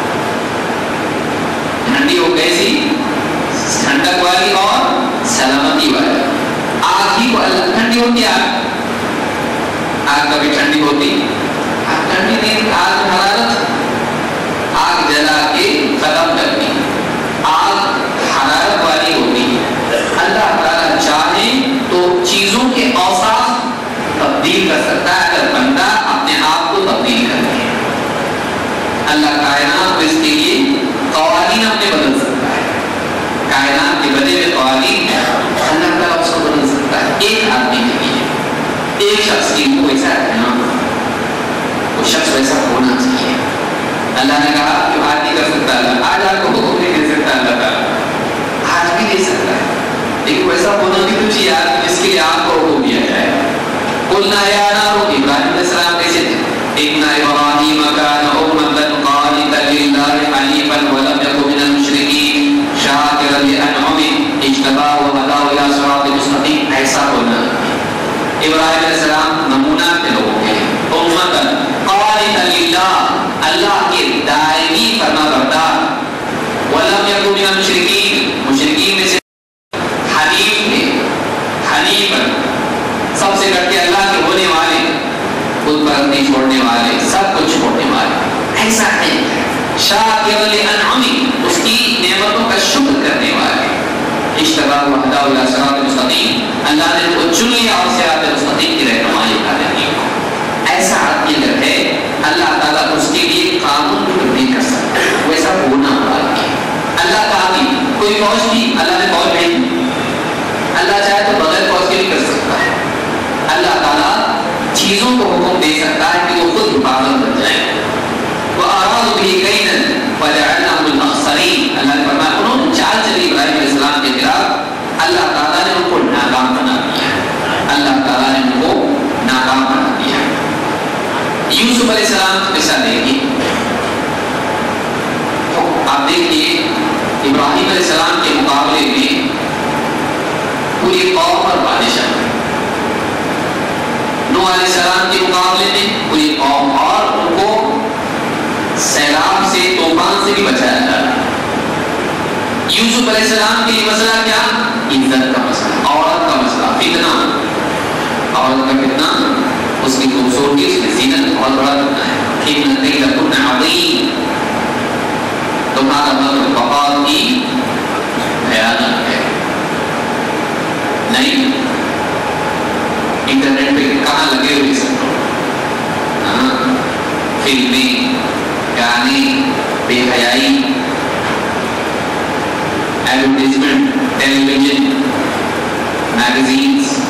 ٹھنڈی ہو کیسی, ٹھنڈک والی اور سلامتی والی. آگ ہی کو ٹھنڈی ہوتی, آگ کبھی ٹھنڈی ہوتی, آگ ٹھنڈی نہیں, آگ حرارت, آگ جلا کے ختم کرتی, آگ حرارت والی ہوتی. اللہ تعالیٰ چاہے تو چیزوں کے اوصاف تبدیل کر سکتا ہے اگر بندہ اپنے آپ کو تبدیل کر دے. اللہ کائنات کو اس کے لیے قوانین اپنے بدل سکتا ہے, کائنات کے بدلے میں قوانین اللہ تعالیٰ اس کو بدل سکتا ہے. ایک آدمی کے لیے, ایک شخص کی وہ ایسا ہے نا, وہ شخص ویسا ہونا چاہیے. اللہ نے کہا کہ آج نہیں کر سکتا اللہ, آج آپ کو حکم نہیں دے سکتا اللہ تعالیٰ, آج بھی دے سکتا ہے, لیکن ویسا ہونا بھی کچھ یاد جس کے لیے آپ کو حکم دیا جائے. قلنا یا نار, ابراہیم علیہ السلام کیسے تھے, ان ابراہیم کان امة قانتا للہ حنیفا ولم یکن من المشرکین شاکرا لانعمه اجتباہ وہداہ الی صراط مستقیم. ایسا ہونا ابراہیم علیہ السلام نمونہ تھے لوگوں کے, امة قانتا للہ, اللہ کے دائمی فرما بردار, ولم یکن من المشرکین, مشرکین شاکرا لانعمی، اس کی نعمتوں کا شکر کرنے والے. اشتبا وحدہ الى صراط مستقیم، اللہ نے ان کو چن لیا اور صراط مستقیم کی رہنمائی کرنے کی. ایسا آدمی اگر ہے اللہ تعالیٰ اس کے لیے قانون بھی نہیں کر سکتا، ویسا ہونا ہوگا. اللہ کا آدمی کوئی فوج کی اللہ نے فوج بھیجی، اللہ چاہے تو بغیر فوج کے بھی کر سکتا ہے. اللہ تعالیٰ چیزوں کو حکم دے سکتا ہے کہ وہ خود حفاظت بن جائیں. وَأَرَادُوا بِهِ كَيْدًا فَجَعَلْنَاهُمُ الْأَخْسَرِينَ، اللہ نے فرمایا انہوں نے چال چلی ابراہیم علیہ السلام کے خلاف، اللہ تعالیٰ نے ان کو ناکام بنا دیا. اللہ تعالیٰ نے ان کو ناکام بنا دیا. یوسف علیہ السلام کا قصہ دیکھیے. آپ دیکھیے ابراہیم علیہ السلام کے مقابلے میں پوری قوم پر بادشاہ، نوح علیہ السلام کے مقابلے میں پوری قوم، اور ان کو سیلاب سے طوفان سے بھی بچایا جاتا. یوسف علیہ السلام کے لیے مسئلہ کیا؟ عزت کا مسئلہ، عورت کا مسئلہ، فتنہ. عورت کا فتنہ، اس کی خوبصورتی، اس کی زینت بہت بڑا فتنہ ہے. ان کیدکن عظیم، تمہارا مکر بہت ہی بھیانک ہے. نہیں انٹرنیٹ پہ کہاں لگے ہوئے سب فلمیں، گانے، بے حیائی، ایڈورٹائزمنٹ، ٹیلی ویژن، میگزینس.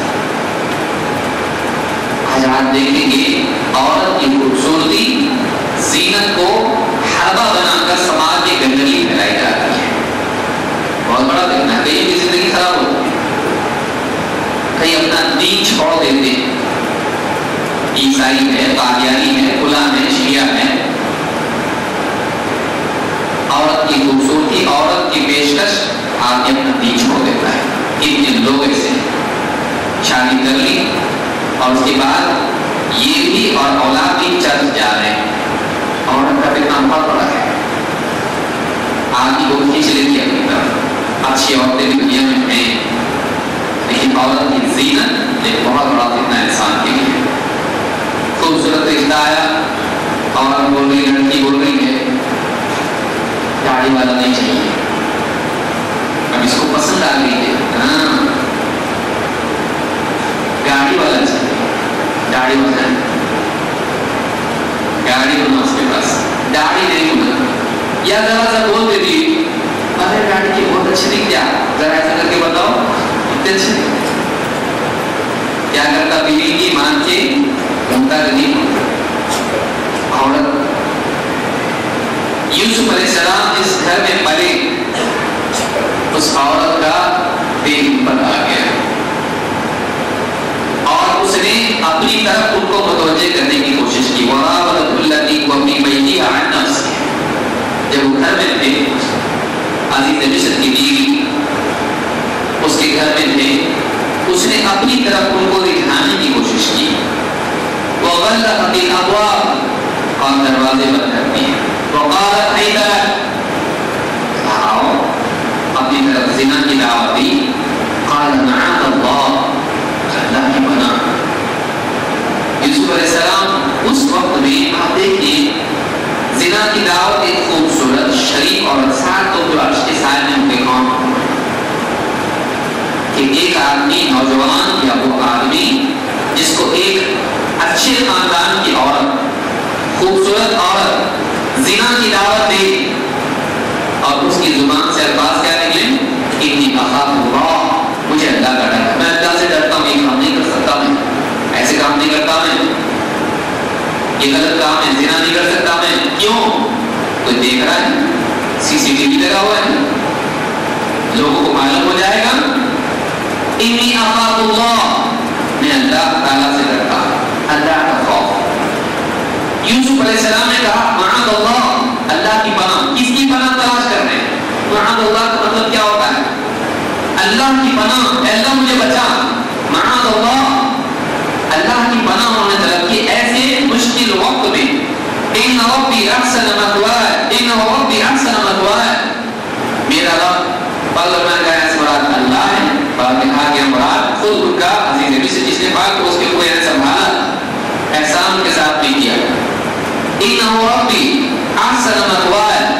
آج آپ دیکھیں گے عورت کی خوبصورتی، زینت کو حربہ بنا کر سماج میں گندگی پھیلائی جاتی ہے. بہت بڑا دیکھنا ہے. کہیں کی زندگی خراب ہوتی ہے، کہیں اپنا دین چھوڑ دیتے ہیں. عیسائی ہے، قادیانی ہے، کھلا ہے، شیعہ ہے. عورت کی خوبصورتی، عورت کی پیشکش، آدمی اپنا دین چھوڑ دیتا ہے. کتنے لوگ ایسے شادی کر لی اور اس کے بعد یہ بھی اور اولاد بھی چرچ جا رہے ہیں. عورت کا فتنہ بہت بڑا ہے. آدمی کو کھینچ لیتی ہے اپنی طرف. اچھی عورتیں بھی دنیا میں ہیں، لیکن عورت کی زینت ایک بہت بڑا فتنہ انسان کے لیے. خوبصورت رشتہ آیا، عورت بول رہی، لڑکی بول رہی ہے گاڑی والا نہیں چاہیے. اب اس کو پسند آ گئی ہے، ہاں گاڑی والا چاہیے. گاڑی والا، گاڑی ہونا اس کے پاس، گاڑی نہیں ہونا. یا ذرا سا بول دیتی، ارے گاڑی کی بہت اچھی نہیں، کیا ذرا ایسا کر کے بتاؤ کتنے اچھے. کیا کرتا؟ بیوی کی مان کے گھومتا نہیں. عورت، یوسف علیہ السلام جس گھر میں پلے، اس عورت کا دل پر آ گیا اور اس نے اپنی طرف ان کو متوجہ کرنے کی کوشش کی. وراودته التي هو في بيتها عن نفسه، جب وہ گھر میں تھے، عزیز مصر کی بیوی اس کے گھر میں تھے، اس نے اپنی طرف ان کو دکھانے کی کوشش کی. وغلقت الابواب، اور دروازے بند کر دیے. وقالت حیث، آؤ، اپنی طرف زنا کی دعوت دی. قال معاذ اللہ، اللہ کی پناہ. یوسف علیہ السلام اس وقت میں، آپ دیکھیے، زنا کی دعوت ایک خوبصورت شریف عورت، ساتھ تو عرش کے سائے میں ان کے قوم، کہ ایک آدمی، نوجوان یا وہ آدمی جس کو ایک اچھے خاندان کی عورت، خوبصورت عورت زنا کی دعوت دے اور اس کی زبان سے الفاظ کیا نکلے؟ انی اخاف اللہ، مجھے اللہ کا ڈر ہے، میں اللہ سے ڈرتا ہوں، یہ کام نہیں کر سکتا، میں ایسے کام نہیں کرتا، میں یہ غلط کام ہے، زنا نہیں کر سکتا میں. کیوں؟ کوئی دیکھ رہا ہے، CCTV لگا ہوا ہے، لوگوں کو معلوم ہو جائے گا. انی اخاف اللہ، میں اللہ تعالیٰ سے ڈرتا، اللہ کا خوف. یوسف علیہ السلام نے کہا معاذ اللہ، اللہ کی پناہ. کس کی پناہ تلاش کر رہے ہیں؟ معاذ اللہ کا مطلب کیا ہوتا ہے؟ اللہ کی پناہ، اللہ مجھے بچا. معاذ اللہ، اللہ کی پناہ انہوں نے طلب کی ایسے مشکل وقت میں. ان ربی احسن مثوای، ان ربی احسن مثوای، میرا رب. پہلے میں کہا اس مراد اللہ ہے، بعد میں کہا کہ مراد خود کا عزیز مصر جس نے پاک کو اس کے اوپر سنبھالا، احسان کے ساتھ بھی کیا. ان ربی احسن مثوای،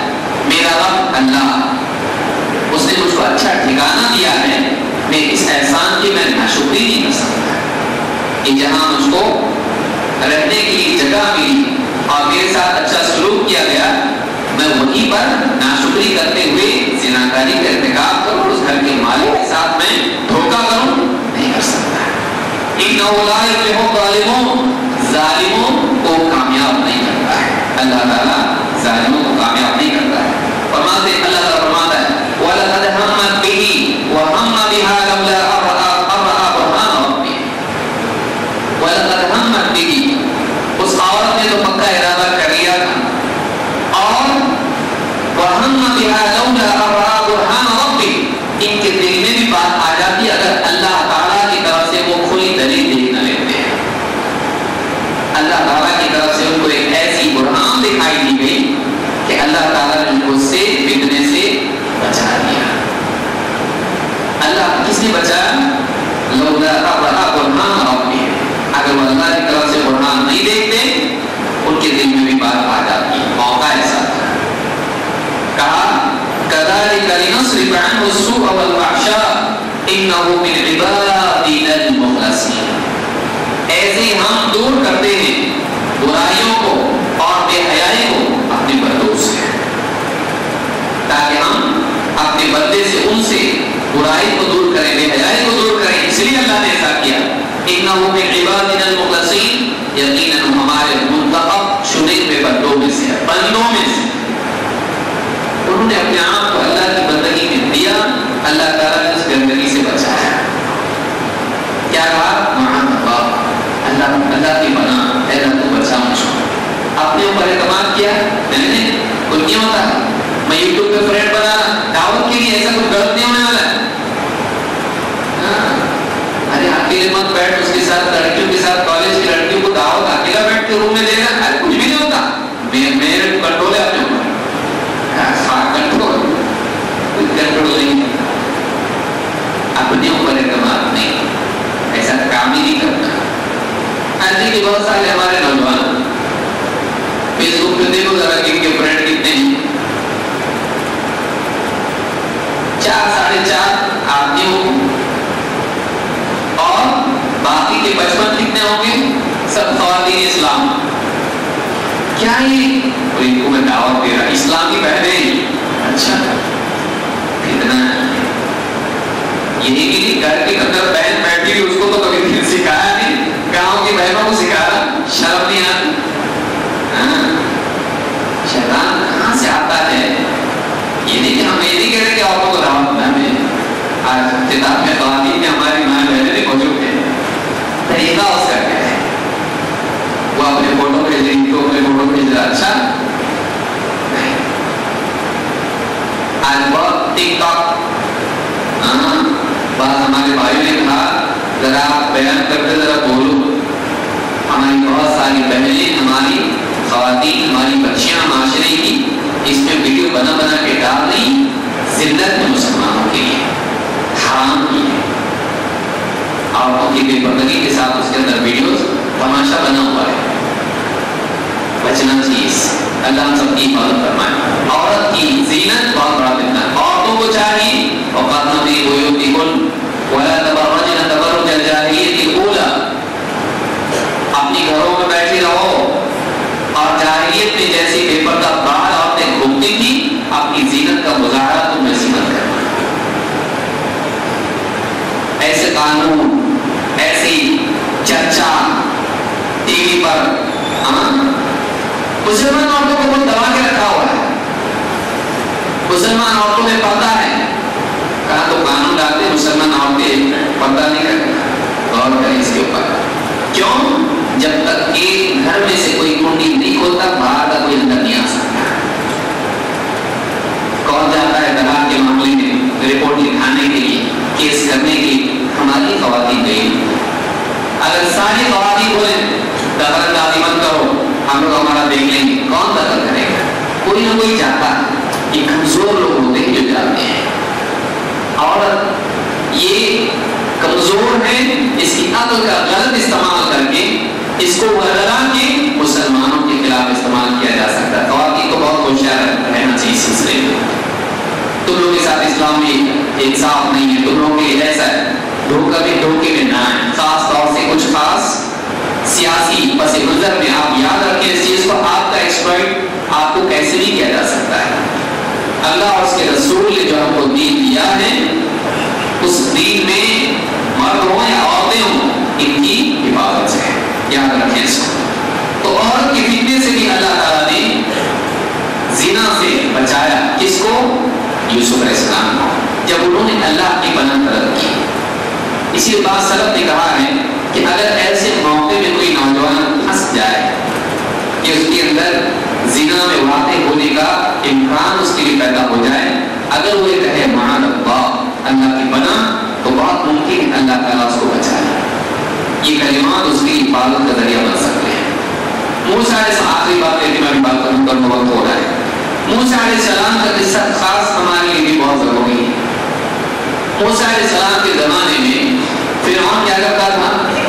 اچھا ٹھکانہ دیا ہے، میں اس احسان کی میں ناشکری نہیں کر سکتا کہ جہاں مجھ کو رہنے کی جگہ ملی اور میرے ساتھ اچھا سلوک کیا گیا، میں وہیں پر ناشکری کرتے ہوئے زناکاری کا ارتکاب کروں، اس گھر کے مالک کے ساتھ میں دھوکہ کروں، نہیں کر سکتا۔ اِنَّهُ لَا يُفْلِحُ الظَّالِمُونَ، ظالموں کو کامیاب نہیں کرتا ہے، اللہ تعالیٰ ظالموں کو کامیاب نہیں کرتا ہے۔ فرماتے ہیں، اللہ تعالیٰ فرماتا ہے وَلَقَدْ هَمَّتْ بِهِ وَهَمَّ بِهَا لَوْلَا أَن رَأَىٰ بُرْهَانَ رَبِّهِ۔ وَلَقَدْ هَمَّتْ بِهِ، اس عورت نے تو پکا ارادہ کر لیا تھا، اور وَهَمَّ بِهَا لَوْلَا أَن رَأَىٰ بُرْهَانَ رَبِّهِ، ان کے دل میں بھی بات آ جاتی اگر اللہ تعالیٰ کی طرف سے وہ کھلی دلیل دیکھ نہ لیتے ہیں، اللہ تعالیٰ کی طرف سے ان کو ایک ایسی برہان دکھائی دی گئی کہ اللہ تعالیٰ نے ان کو سے فتنے سے بچا دیا۔ اللہ کس نے بچایا؟ لولا رأى برہان ربی، اگر وہ اللہ کی طرف سے برہان نہیں دیکھتے ان کے دل میں بھی بات آ جاتی، موقع ایسا تھا۔ کہا كذلك لنصرف عنه السوء والفحشاء انه من عبادنا المخلصين، ایسے ہم دور کرتے ہیں برائیوں کو اور بے حیائی کو اپنے بندوں سے، تاکہ ہم اپنے بندے سے ان سے برائی کو دور کریں، بے حیائی کو دور کریں، اس لیے اللہ نے ایسا کیا۔ انه من عبادنا المخلصين، یقیناً ہمارے منتخب چنے ہوئے بندوں میں سے، بندوں میں سے انہوں نے اپنے آپ کو اللہ کی بندگی میں دیا، اللہ تعالیٰ نے اس گندگی سے بچایا۔ کیا کہا؟ معاذ اللہ، اللہ کی پناہ، اے اللہ تو بچا مجھ کو۔ اپنے اوپر اعتماد کیا، نہیں کچھ نہیں ہوتا، میں یوٹیوب پہ فرینڈ بنا دعوت کے لیے، ایسا کچھ غلط نہیں ہونے والا ہے۔ ارے اکیلے مت بیٹھ، اس کے ساتھ لڑکیوں کے ساتھ، کالج کی لڑکیوں کو دعوت اکیلا بیٹھ کے روم میں دے گا، ارے کچھ بھی نہیں ہوتا، میرے کنٹرول ہے اپنے اوپر، کنٹرول نہیں، اپنے اوپر اعتماد نہیں، ایسا کام ہی نہیں کرنا۔ آج کے بہت سارے ہمارے نوجوان فیس بک پہ دیکھو ذرا کہ ان کے فرینڈ کتنے ہیں، 4 ساڑھے 4 آدمی ہوں اور باقی کے 55 کتنے ہوں گے؟ سب خواتین اسلام۔ کیا یہ کوئی کو میں دعوت دے رہا اسلام کی بہنیں؟ اچھا کتنا یہی کہ گھر کے اندر بہن بیٹھی ہوئی، اس کو تو کبھی پھر سکھایا نہیں، گاؤں کی بہنوں کو سکھایا، شرم نہیں آتی؟ شیطان کہاں سے آتا ہے؟ یہ نہیں کہ ہم یہ نہیں کہہ رہے کہ عورتوں کو دعوت نہ دیں، آج کتاب میں خواتین میں ہماری ماں بہنیں بھی موجود ہیں، طریقہ اس کا کیا ہے؟ وہ اپنے فوٹو بھیج رہی تو اپنے فوٹو بھیج رہا، اچھا آج بہت ٹک ٹاک، بعض ہمارے بھائیوں نے کہا ذرا آپ بیان کرتے ذرا بولو، ہماری بہت ساری بہنیں، ہماری خواتین، ہماری بچیاں معاشرے کی اس میں ویڈیو بنا بنا کے ڈال رہی، ذلت میں مسلمانوں کے لیے حرام کی ہے، عورتوں کی بے پردگی کے ساتھ اس کے اندر ویڈیوز تماشا بنا ہوا ہے، بچنا چاہیے۔ اللہ ہم سب کی حفاظت فرمائے۔ عورت کی زینت بہت بڑا فتنہ ہے، عورتوں کو چاہیے وقرن فی بیوتکن ولا تبرجن تبرج الجاہلیۃ الاولی، اپنی گھروں میں بیٹھی رہو اور جاہلیت میں جیسی بے پردہ بعض عورتیں گھومتی تھی، اپنی زینت کا مظاہرہ تم ایسی مت کرنا۔ ایسے قانون، ایسی چرچا ٹی وی پر مسلمان عورتوں کو بہت دبا کے رکھا ہوا ہے، مسلمان عورتوں میں پردہ ہے، کہا تو قانون لاتے مسلمان عورتیں پردہ نہیں کریں، غور کریں اس کے اوپر۔ کیوں؟ جب تک کہ گھر میں سے کوئی کنڈی نہیں کھولتا باہر کا کوئی اندر نہیں آ سکتا۔ کون جاتا ہے طلاق کے معاملے میں رپورٹ لکھانے کے لیے، کیس کرنے کے لیے؟ ہماری خواتین گئی۔ اگر ساری خواتین بولیں دخل دادی مت کرو، ہم لوگ ہمارا دیکھ لیں گے، کون دخل کرے گا؟ کوئی نہ کوئی جاتا ہے، یہ کمزور لوگ ہوتے ہیں جو جاتے ہیں۔ عورت یہ کمزور ہے، اس کی عقل کا غلط استعمال کر کے اس کو ورگلا کے مسلمانوں کے خلاف استعمال کیا جا سکتا ہے۔ خواتین کو بہت ہوشیار رہنا چاہیے اس سلسلے میں۔ تم لوگ کے ساتھ اسلام میں انصاف نہیں ہے، تم لوگوں کے لیے ایسا ہے، دھوکے میں نہ آئے. خاص طور سے کچھ خاص سیاسی پس منظر میں آپ یاد رکھیں اس چیز کو، آپ کا ایکسپرٹ آپ کو کیسے نہیں کیا جا سکتا ہے. اللہ اور اس کے رسول نے جو ہم کو دین دیا ہے، اس دین میں مرد ہوں یا عورتیں ہوں، ان کی حفاظت ہے، یاد رکھیں اس کو. تو عورت کے فتنے سے بھی اللہ تعالیٰ نے زنا سے بچایا. کس کو؟ یوسف علیہ السلام کو، جب انہوں نے اللہ کی پناہ طلب کی. اسی لیے بعض سلف نے کہا ہے کہ اگر ایسے موقع میں کوئی نوجوان پھنس جائے کہ اس کے اندر زنا میں واقع ہونے کا امکان اس کے لیے پیدا ہو جائے، اگر وہ یہ کہے معاذ اللہ، اللہ کی پناہ، تو بہت ممکن ہے اللہ تعالیٰ اس کو بچائے. یہ کلمات اس کی حفاظت کا ذریعہ بن سکتے ہیں. موسیٰ علیہ السلام، آخری بات ہے کہ میں بات کروں پر وقت ہو رہا ہے. موسیٰ علیہ السلام کا قصہ خاص ہمارے لیے بھی بہت ضروری ہے. موسیٰ علیہ السلام کے زمانے میں فرعون کیا کرتا تھا؟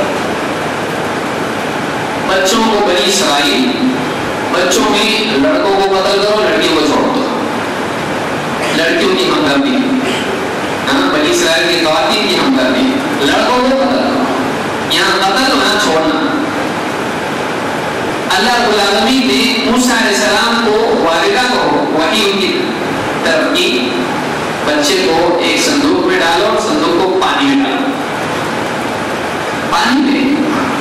بچوں کو، بنی اسرائیل بچوں میں لڑکوں کو قتل کرو، لڑکیوں کو چھوڑ دو. لڑکیوں کی ہمدردی، بنی اسرائیل کی خواتین کی ہمدردی، لڑکوں کو قتل کرو. یہاں قتل وہاں چھوڑنا. اللہ رب العالمین نے موسیٰ علیہ السلام کو، والدہ کو وحی ان کی طرف کی، بچے کو ایک صندوق میں ڈالو اور صندوق کو پانی میں ڈالو. پانی میں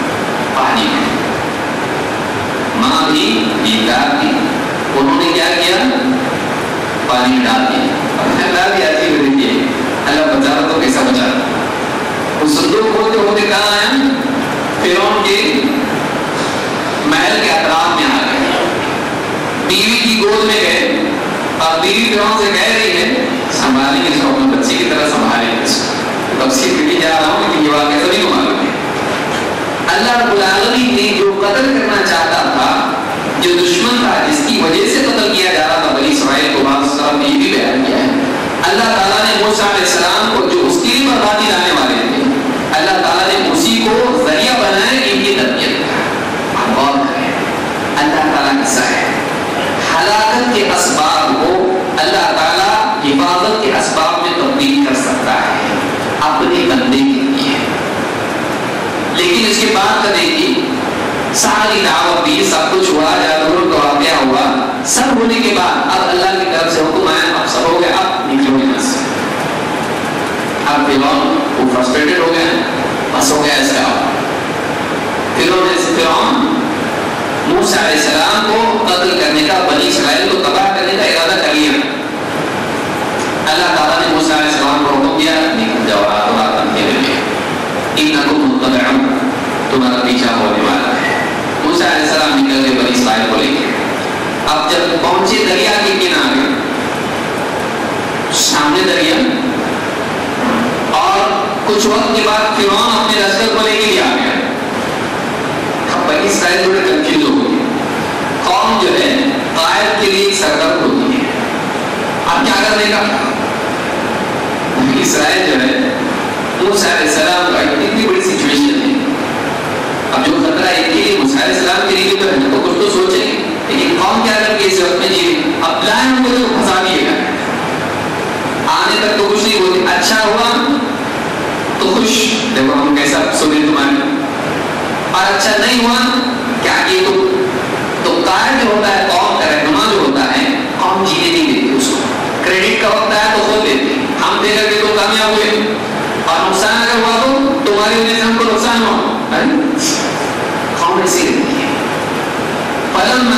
ماں بھی دیندار تھی، انہوں نے کیا کیا؟ پانی میں ڈال دیا. ڈال دیا ایسی وجہ دیکھیے اللہ بچا رہا تو کیسا بچا رہا. وہ صندوق ہوتے ہوتے کہاں آیا؟ فرعون کے محل کے اطراف میں آ گئے. بیوی کی گود میں گئے. اب بیوی فرعون سے کہہ رہی ہے سنبھالیں گے اس کو، اپنے بچے کی طرح سنبھالیں گے اس کو. تفسیر بھی جا رہا ہوں لیکن یہ واقعہ سبھی کو معلوم ہے. اللہ رب العالمین نے جو قتل کرنا چاہتا تھا، جو دشمن تھا جس کی وجہ سے قتل کیا جا رہا تھا بنی اسرائیل کو، بعض طرف یہ بھی بیان کیا ہے اللہ تعالیٰ نے موسیٰ علیہ السلام کو، جو اس کے لیے بربادی لانے والے تھے، اللہ تعالیٰ نے اسی کو ذریعہ بنایا ان کی تربیت کا. آپ غور کریں، اللہ تعالیٰ کیسا ہے. ہلاکت کے اسباب کو اللہ تعالیٰ حفاظت کے اسباب میں تبدیل کر سکتا ہے اپنے بندے کے لیے. لیکن اس کے بعد کا دیکھیے، ساری دعوت دی، سب کچھ ہوا، جادور کا واقعہ ہوا، سب ہونے کے بعد اب اللہ کی طرف سے حکم آیا، اب سب ہو گیا، اب نکلو یہاں سے. اب فرعون وہ فرسٹریٹڈ ہو گیا، بس ہو گیا اس کا. فرعون موسیٰ علیہ السلام کو قتل کرنے کا، بنی اسرائیل کو تباہ کرنے کا ارادہ کر لیا. اللہ تعالیٰ نے موسیٰ علیہ السلام کو حکم دیا، نکل جاؤ رات اندھیرے میں، انکم متبعون، تمہارا پیچھا ہونے والا ہے. موسیٰ علیہ السلام نکل گئے بنی اسرائیل کو لے کے. اب جب پہنچے دریا کے کنارے، سامنے دریا، اور کچھ وقت کے بعد فرعون اپنے لشکر کو لے کے آ گیا. بنی اسرائیل تھوڑے کنفیوز ہو گئے. قوم جو ہے قائد کے لیے سرکرد ہوتی ہے. اب کیا کرنے کا؟ بنی اسرائیل جو ہے موسیٰ علیہ السلام کا اتنی بڑی سچویشن ہے. اب جو خطرہ ہے کہ موسیٰ علیہ السلام کے لیے تو ہے تو کچھ تو سوچیں، لیکن قوم کیا کر کے اس وقت میں جی اب لائن ہم کو تو پھنسا دیے گا. آنے تک تو کچھ نہیں ہوتی، اچھا ہوا تو خوش، دیکھو ہم کیسا سنے تمہارے، اور اچھا نہیں ہوا کیا کیے تو قائد جو ہوتا ہے، قوم کا رہنما جو ہوتا ہے، قوم جینے نہیں دیتی اس کو. کریڈٹ کا وقت آیا تو خود دیتے، ہم دے کر کے تو کامیاب ہوئے، اور نقصان اگر ہوا تو تمہاری وجہ سے ہم کو نقصان ہوا. قوم ایسی رہتی ہے. فلما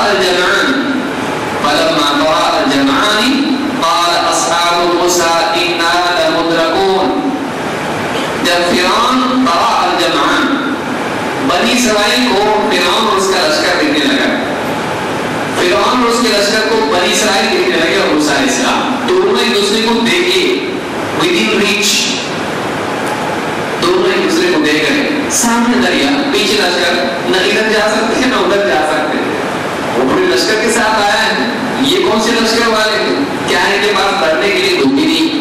تراءى الجمعان قال اصحاب موسى انا لمدركون. جب فرعون تراءى الجمعان، بنی اسرائیل کو فرعون اور اس کا لشکر دکھنے لگا، فرعون اور اس کے لشکر کو بنی اسرائیل دکھنے لگے اور موسیٰ علیہ السلام، دونوں ایک دوسرے کو دیکھے within reach، دونوں ایک دوسرے کو دیکھ رہے. سامنے دریا، پیچھے لشکر، نہ ادھر جا سکتے ہیں نہ ادھر جا سکتے ہیں. وہ بڑے لشکر کے ساتھ آیا ہے، یہ کون سے لشکر والے ہیں؟ کیا ہے کے پاس لڑنے کے لیے دھوپی نہیں.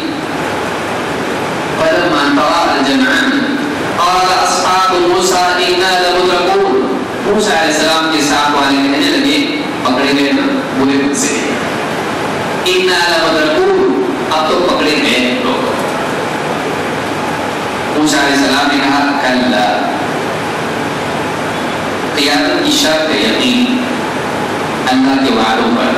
فلما تراءى الجمعان قال اصحاب موسى انا لمدركون. موسیٰ علیہ السلام کے ساتھ والے کہنے لگے پکڑے گئے نا، برے من سے، انا لمدركون، اب تو پکڑے گئے لوگ. موسیٰ علیہ السلام نے کہا کلا، قیادت کی شرط ہے یقین اللہ کے وعدوں پر.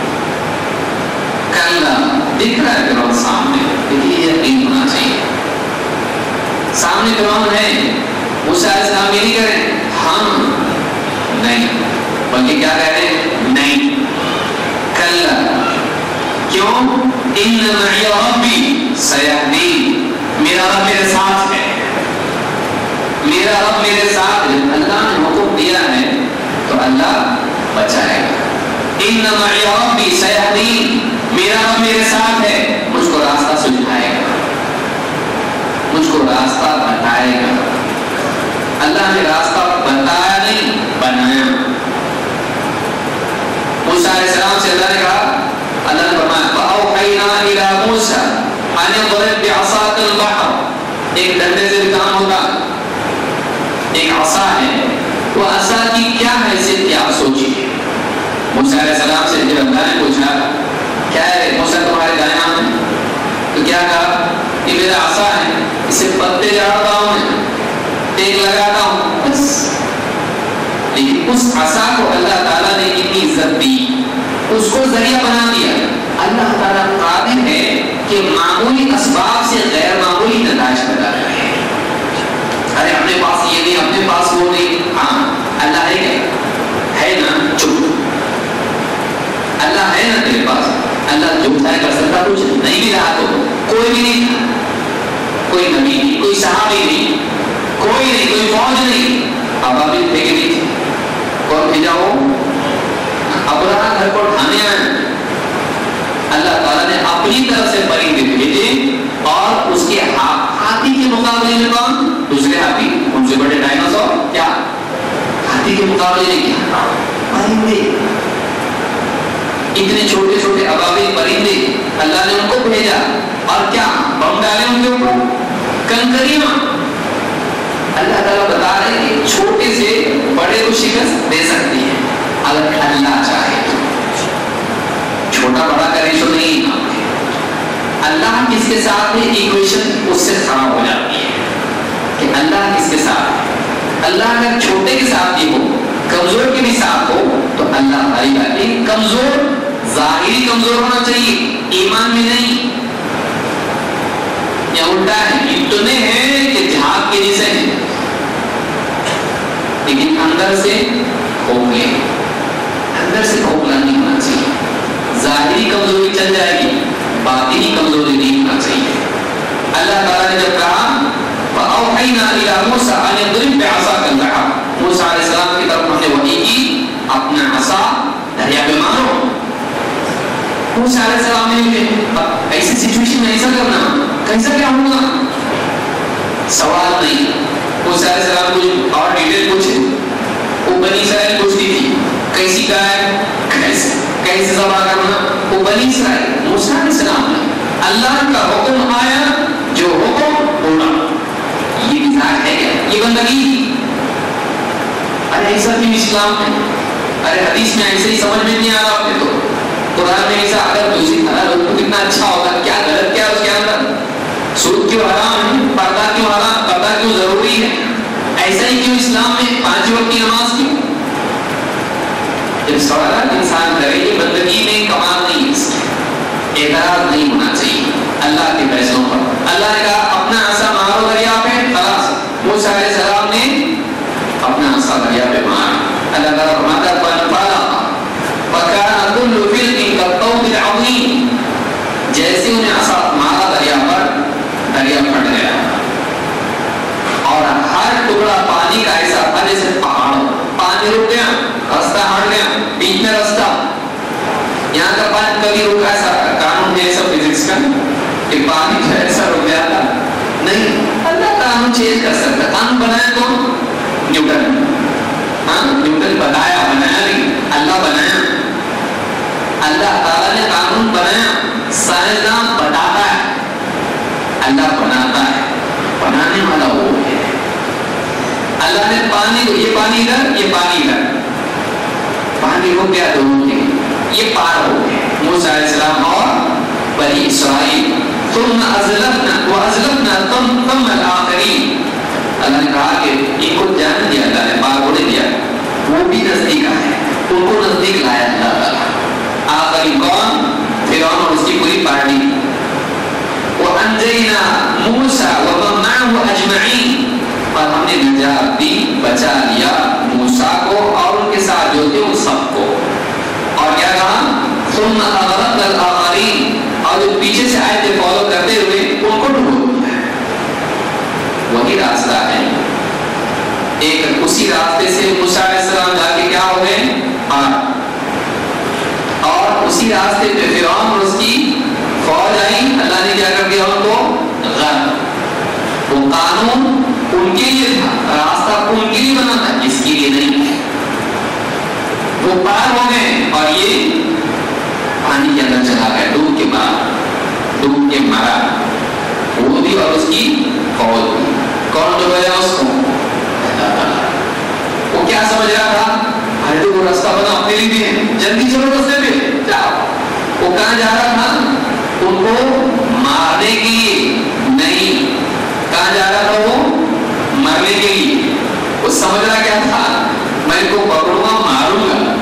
کلا دکھ رہا ہے فرعون سامنے، لیکن یہ یقین ہونا چاہیے. سامنے فرعون ہے، موسیٰ علیہ السلام یہ نہیں کہہ رہے ہم نہیں، بلکہ کیا کہہ رہے ہیں نہیں. کلا کیوں؟ ان معی ربی سیہدین، میرا رب میرے ساتھ ہے، میرا رب میرے ساتھ ہے. اللہ نے حکم دیا ہے تو اللہ بچائے گا. ان معی ربی سیہدین، میرا رب میرے ساتھ ہے، مجھ کو راستہ سجھائے گا، مجھ کو راستہ بتائے گا. اللہ نے راستہ بتایا نہیں، بنایا. موسیٰ علیہ السلام سے اللہ نے کہا، اللہ نے فرمایا فَأَوْحَيْنَا إِلَى مُوسَىٰ أَنِ اضْرِب بِعَصَاكَ الْبَحْرَ. ایک ڈنڈے سے بھی کام ہوگا، ایک عصا ہے، وہ عصا کی کیا حیثیت کی آپ سوچیے. موسیٰ علیہ السلام سے جب اللہ نے پوچھا کیا ہے موسیٰ تمہارے دائیں ہاتھ میں، تو کیا کہا یہ میرا عصا ہے، اسے پتے جاڑتا ہوں میں، ٹیک لگاتا ہوں بس. لیکن اس عصا کو اللہ تعالیٰ نے اتنی عزت دی، اس کو ذریعہ بنا دیا. اللہ تعالیٰ قادر ہے کہ معمولی اسباب سے غیر معمولی نتائج پیدا کرے. ارے اپنے پاس یہ نہیں، اپنے پاس وہ نہیں. ہاں اللہ ہے کیا ہے نا، چپ. اللہ ہے نا تیرے پاس، اللہ جو چاہے کر سکتا. کچھ نہیں بھی رہا تو کوئی بھی نہیں تھا، کوئی نبی نہیں، کوئی صحابی نہیں، کوئی نہیں، کوئی فوج نہیں. ابابیل پھینکے نہیں تھے، کون بھیجا ہو؟ ابراہ گھر کو ڈھانے آئے. اللہ تعالیٰ نے اپنی طرف سے پرندے بھیجے اور اس کے ہاتھی کے مقابلے میں کون؟ دوسرے ہاتھی، ان سے بڑے ڈائناسور. کیا ہاتھی کے مقابلے میں کیا؟ پرندے. اتنے چھوٹے چھوٹے ابابیل پرندے اللہ نے ان کو بھیجا اور کیا بم ڈالے ان کے اوپر، کنکریاں. اللہ تعالیٰ بتا رہے ہیں کہ چھوٹے سے بڑے کو شکست دے سکتی ہے اگر اللہ چاہے تو. چھوٹا بڑا کا ریشو نہیں. اللہ کس کے ساتھ ہے، ایکویشن اس سے خراب ہو جاتی ہے کہ اللہ کس کے ساتھ. اللہ اگر چھوٹے کے ساتھ بھی ہو، کمزور کے بھی ساتھ ہو تو اللہ آئے گا. ایک کمزور ظاہری کمزور ہونا چاہیے، ایمان میں نہیں. یا الٹا ہے، اتنے ہیں کہ جہاد کے جیسے ہیں لیکن اندر سے کھوکھلے. اندر سے کھوکھلا نہیں ہونا چاہیے. ظاہری کمزوری چل جائے گی، باطنی کمزوری نہیں ہونا چاہیے. اللہ تعالیٰ نے جب کہا فَأَوْحَيْنَا إِلَى مُوسَىٰ أَنِ اضْرِب بِعَصَاكَ الْبَحْرَ، موسیٰ علیہ السلام کی طرف ہم نے وحی کی اپنا عصا دریا پہ مارو. موسیٰ علیہ السلام نے ایسی سچویشن میں ایسا کرنا، کیسا کیا ہوگا؟ سوال نہیں. موسیٰ علیہ السلام کو اور ڈیٹیل پوچھے. وہ بنی اسرائیل پوچھتی تھی کیسی کا ہے، کیسے ذبح کرنا. وہ بنی اسرائیل موسیٰ علیہ السلام نے اللہ کا حکم آیا، جو حکم ہونا. یہ مزاج ہے کیا؟ یہ بندگی. ارے ایسا بھی اسلام ہے. ارے حدیث میں ایسے ہی سمجھ میں نہیں آ رہا آپ تو قرآن میں ایسا اگر دوسری حلال تو کتنا اچھا ہوگا. کیا غلط کیا اس کے اندر؟ سود کیوں حرام ہے، پردہ کیوں حرام، پردہ کیوں ضروری ہے، ایسا ہی کیوں اسلام میں 5 وقت کی نماز کیوں؟ جب سوالات انسان کرے یہ بندگی میں کمال نہیں ہے، اعتراض نہیں ہونا چاہیے اللہ کے فیصلوں پر. اللہ نے کہا اپنا عصا مارو دریا پہ، خلاص. موسیٰ علیہ السلام نے اپنا عصا دریا پہ مارا. اللہ تعالیٰ فرماتا ہے فَانْفَلَقَ فَكَانَ كُلُّ فِرْقٍ كَالطَّوْدِ الْعَظِيمِ. جیسے انہیں عصا مارا دریا پر، دریا پھٹ گیا اور ہر ٹکڑا پانی کا ایسا تھا جیسے پہاڑ. پانی رک گیا، راستہ ہٹ گیا، بیچ میں راستہ. یہاں کا پانی کبھی رکا، ایسا قانون ہے ایسا فزکس کا کہ پانی جو ایسا رک گیا تھا نہیں. اللہ قانون چینج کر سکتا. قانون بنایا کون؟ نیوٹن. ہاں نیوٹن بنایا نہیں، اللہ بنایا. اللہ تعالیٰ نے قانون بنایا. سائنسدان بتاتا ہے، اللہ بناتا ہے. بنانے والا وہ ہے. اللہ نے پانی کو، یہ پانی ادھر، یہ پانی ادھر، پانی ہو گیا دونوں کے، یہ پار ہو گئے. موسیٰ علیہ السلام اور بنی اسرائیل. ثم ازلفنا وازلفنا ثم الاخرین. پیچھے سے آیتیں فالو کرتے ہوئے ان کو ڈبو دیا. وہی راستہ ہے. ایک اسی راستے سے موسیٰ علیہ السلام جا کے کیا ہو گئے؟ اور اسی راستے پہ فرعون اور اس کی فوج آئی. اللہ نے کیا کر دیا ان کو؟ غرق. وہ قانون ان کے لیے تھا, راستہ ان کے لیے بنا تھا, اس کے لیے نہیں. وہ پار ہو گئے اور یہ پانی کے اندر چلا گیا, ڈوب کے بعد ڈوب کے مرا, وہ بھی اور اس کی فوج بھی. کون ڈبویا اس کو؟ وہ کیا سمجھ رہا تھا؟ ارے وہ راستہ بنا اپنے لیے بھی ہے, جلدی چلو راستے پہ جاؤ. وہ کہاں جا رہا تھا؟ ان کو مارنے کے لیے نہیں. کہاں جا رہا تھا وہ؟ مرنے کے لیے. وہ سمجھ رہا کیا تھا؟ میں ان کو پکڑوں گا, ماروں گا.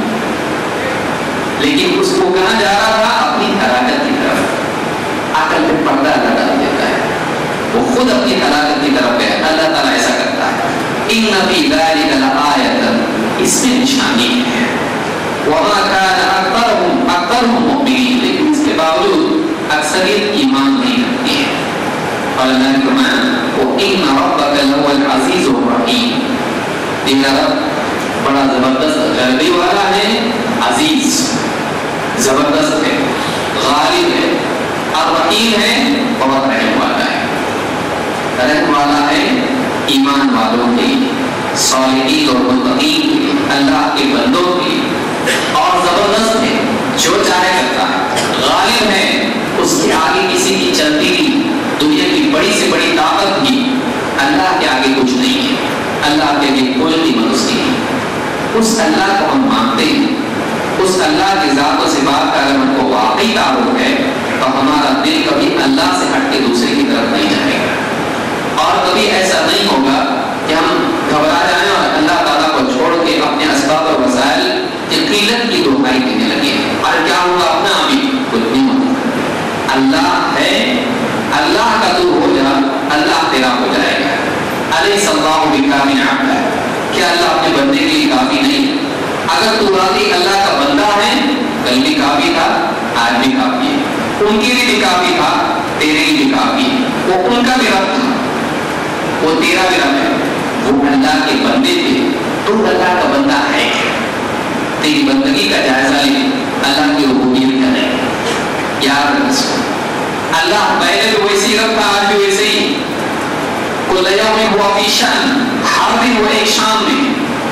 لیکن اس کو کہاں جا رہا تھا؟ اپنی ہلاکت کی طرف. عقل پہ پردہ اللہ ڈال دیتا ہے, وہ خود اپنی ہلاکت کی طرف ہے. اللہ تعالیٰ ایسا کرتا ہے. ان فی ذلک لآیۃ, اس میں نشانی ہے. وما کان اکثرهم مؤمنین, لیکن اس کے باوجود اکثریت ایمان نہیں رکھتی ہے. اور اللہ نے فرمایا وَإِنَّ رَبَّكَ لَهُوَ الْعَزِيزُ الرَّحِيمُ, تیرا رب بڑا زبردست غلبے والا ہے, عزیز زبردست ہے, غالب ہے, الرحیم ہے, بہت رحم والا ہے. رحم والا ہے ایمان والوں کے لیے, صالحین اور متقین کے لیے, اللہ کے بندوں کے لیے. اور زبردست ہے, جو چاہے کرتا ہے. غالب ہے, اس کے آگے کسی کی چلتی نہیں. دنیا کی بڑی سے بڑی طاقت بھی اللہ کے آگے کچھ نہیں ہے. اللہ کے لیے کوئی قیمت اس کی نہیں. اس اللہ کو ہم مانتے ہیں. اس اللہ کی ذات و صفات کا اگر ہم کو واقعی تعلق ہے تو ہمارا دل کبھی اللہ سے ہٹ کے دوسرے کی طرف نہیں جائے گا. اور کبھی ایسا نہیں ہوگا کہ ہم گھبرا جائیں اور اللہ تعالیٰ کو چھوڑ کے اپنے اسباب اور وسائل کی قلت کی دہائی دینے لگے. اور کیا ہوگا؟ اپنا ابھی کچھ نہیں ہوگا. اللہ ہے, اللہ کا تو ہو جا, اللہ تیرا ہو جائے گا. الیس اللہ بکافٍ عبدہ, کیا اللہ اپنے بندے کے لیے کافی نہیں؟ اگر تو واقعی اللہ کا بندہ ہے, کل بھی کافی تھا, آج بھی کافی ہے. ان کے لیے بھی کافی تھا, تیرے لیے بھی کافی ہے. وہ ان کا بھی رب تھا, وہ تیرا بھی رب ہے. وہ اللہ کے بندے تھے, تو اللہ کا بندہ ہے. تیری بندگی کا جائزہ لے, اللہ کی ربوبیت کا نہیں. یاد رکھ اس کو. اللہ پہلے بھی ویسے رب تھا, آج بھی ویسے ہی. کل یوم ہوا فی شأن, ہر دن وہ ایک شان میں.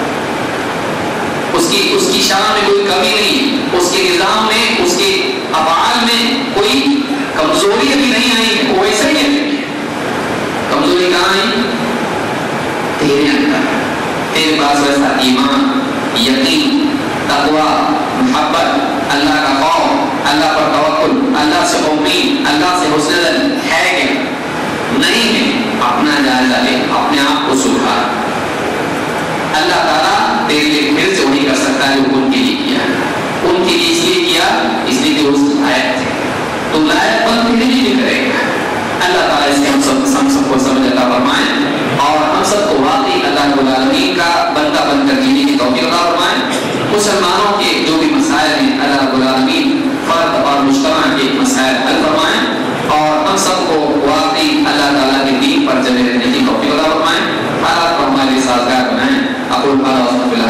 اس کی شان میں کوئی کمی نہیں, اس کے نظام میں, اس کے افعال میں کوئی کمزوری ابھی نہیں آئی. وہ ویسا ہی ہے. کمزوری کہاں ہے؟ تیرے اندر. تیرے پاس ویسا ایمان, یقین, تقوی, محبت, اللہ کا خوف, اللہ پر توکل, اللہ سے امید, اللہ سے حسن ظن ہے کہ نہیں ہے؟ اپنا جائزہ لے, اپنے آپ کو سدھار. اللہ تعالیٰ تیرے لیے پھر سے وہی کر سکتا ہے جو ان کے لیے کیا. ان کے لیے اس لیے کیا, اس لیے کہ وہ لائق تھے, تو لائق پن تیرے لیے بھی کرے گا. اللہ تعالیٰ اس کے ہم سب کو سمجھ عطا فرمائے, اور ہم سب کو واقعی اللہ رب العالمین کا بندہ بن کر جینے کی توفیق عطا فرمائے. مسلمانوں کے جو بھی مسائل ہیں اللہ رب العالمین فرد اور مجتمع کے مسائل حل فرمائیں, اور ہم سب کو واقعی اللہ تعالیٰ کے دین پر جمے رہنے کی توفیق عطا فرمائیں. حالات کو ہمارے سازگار بنائیں. اقول قول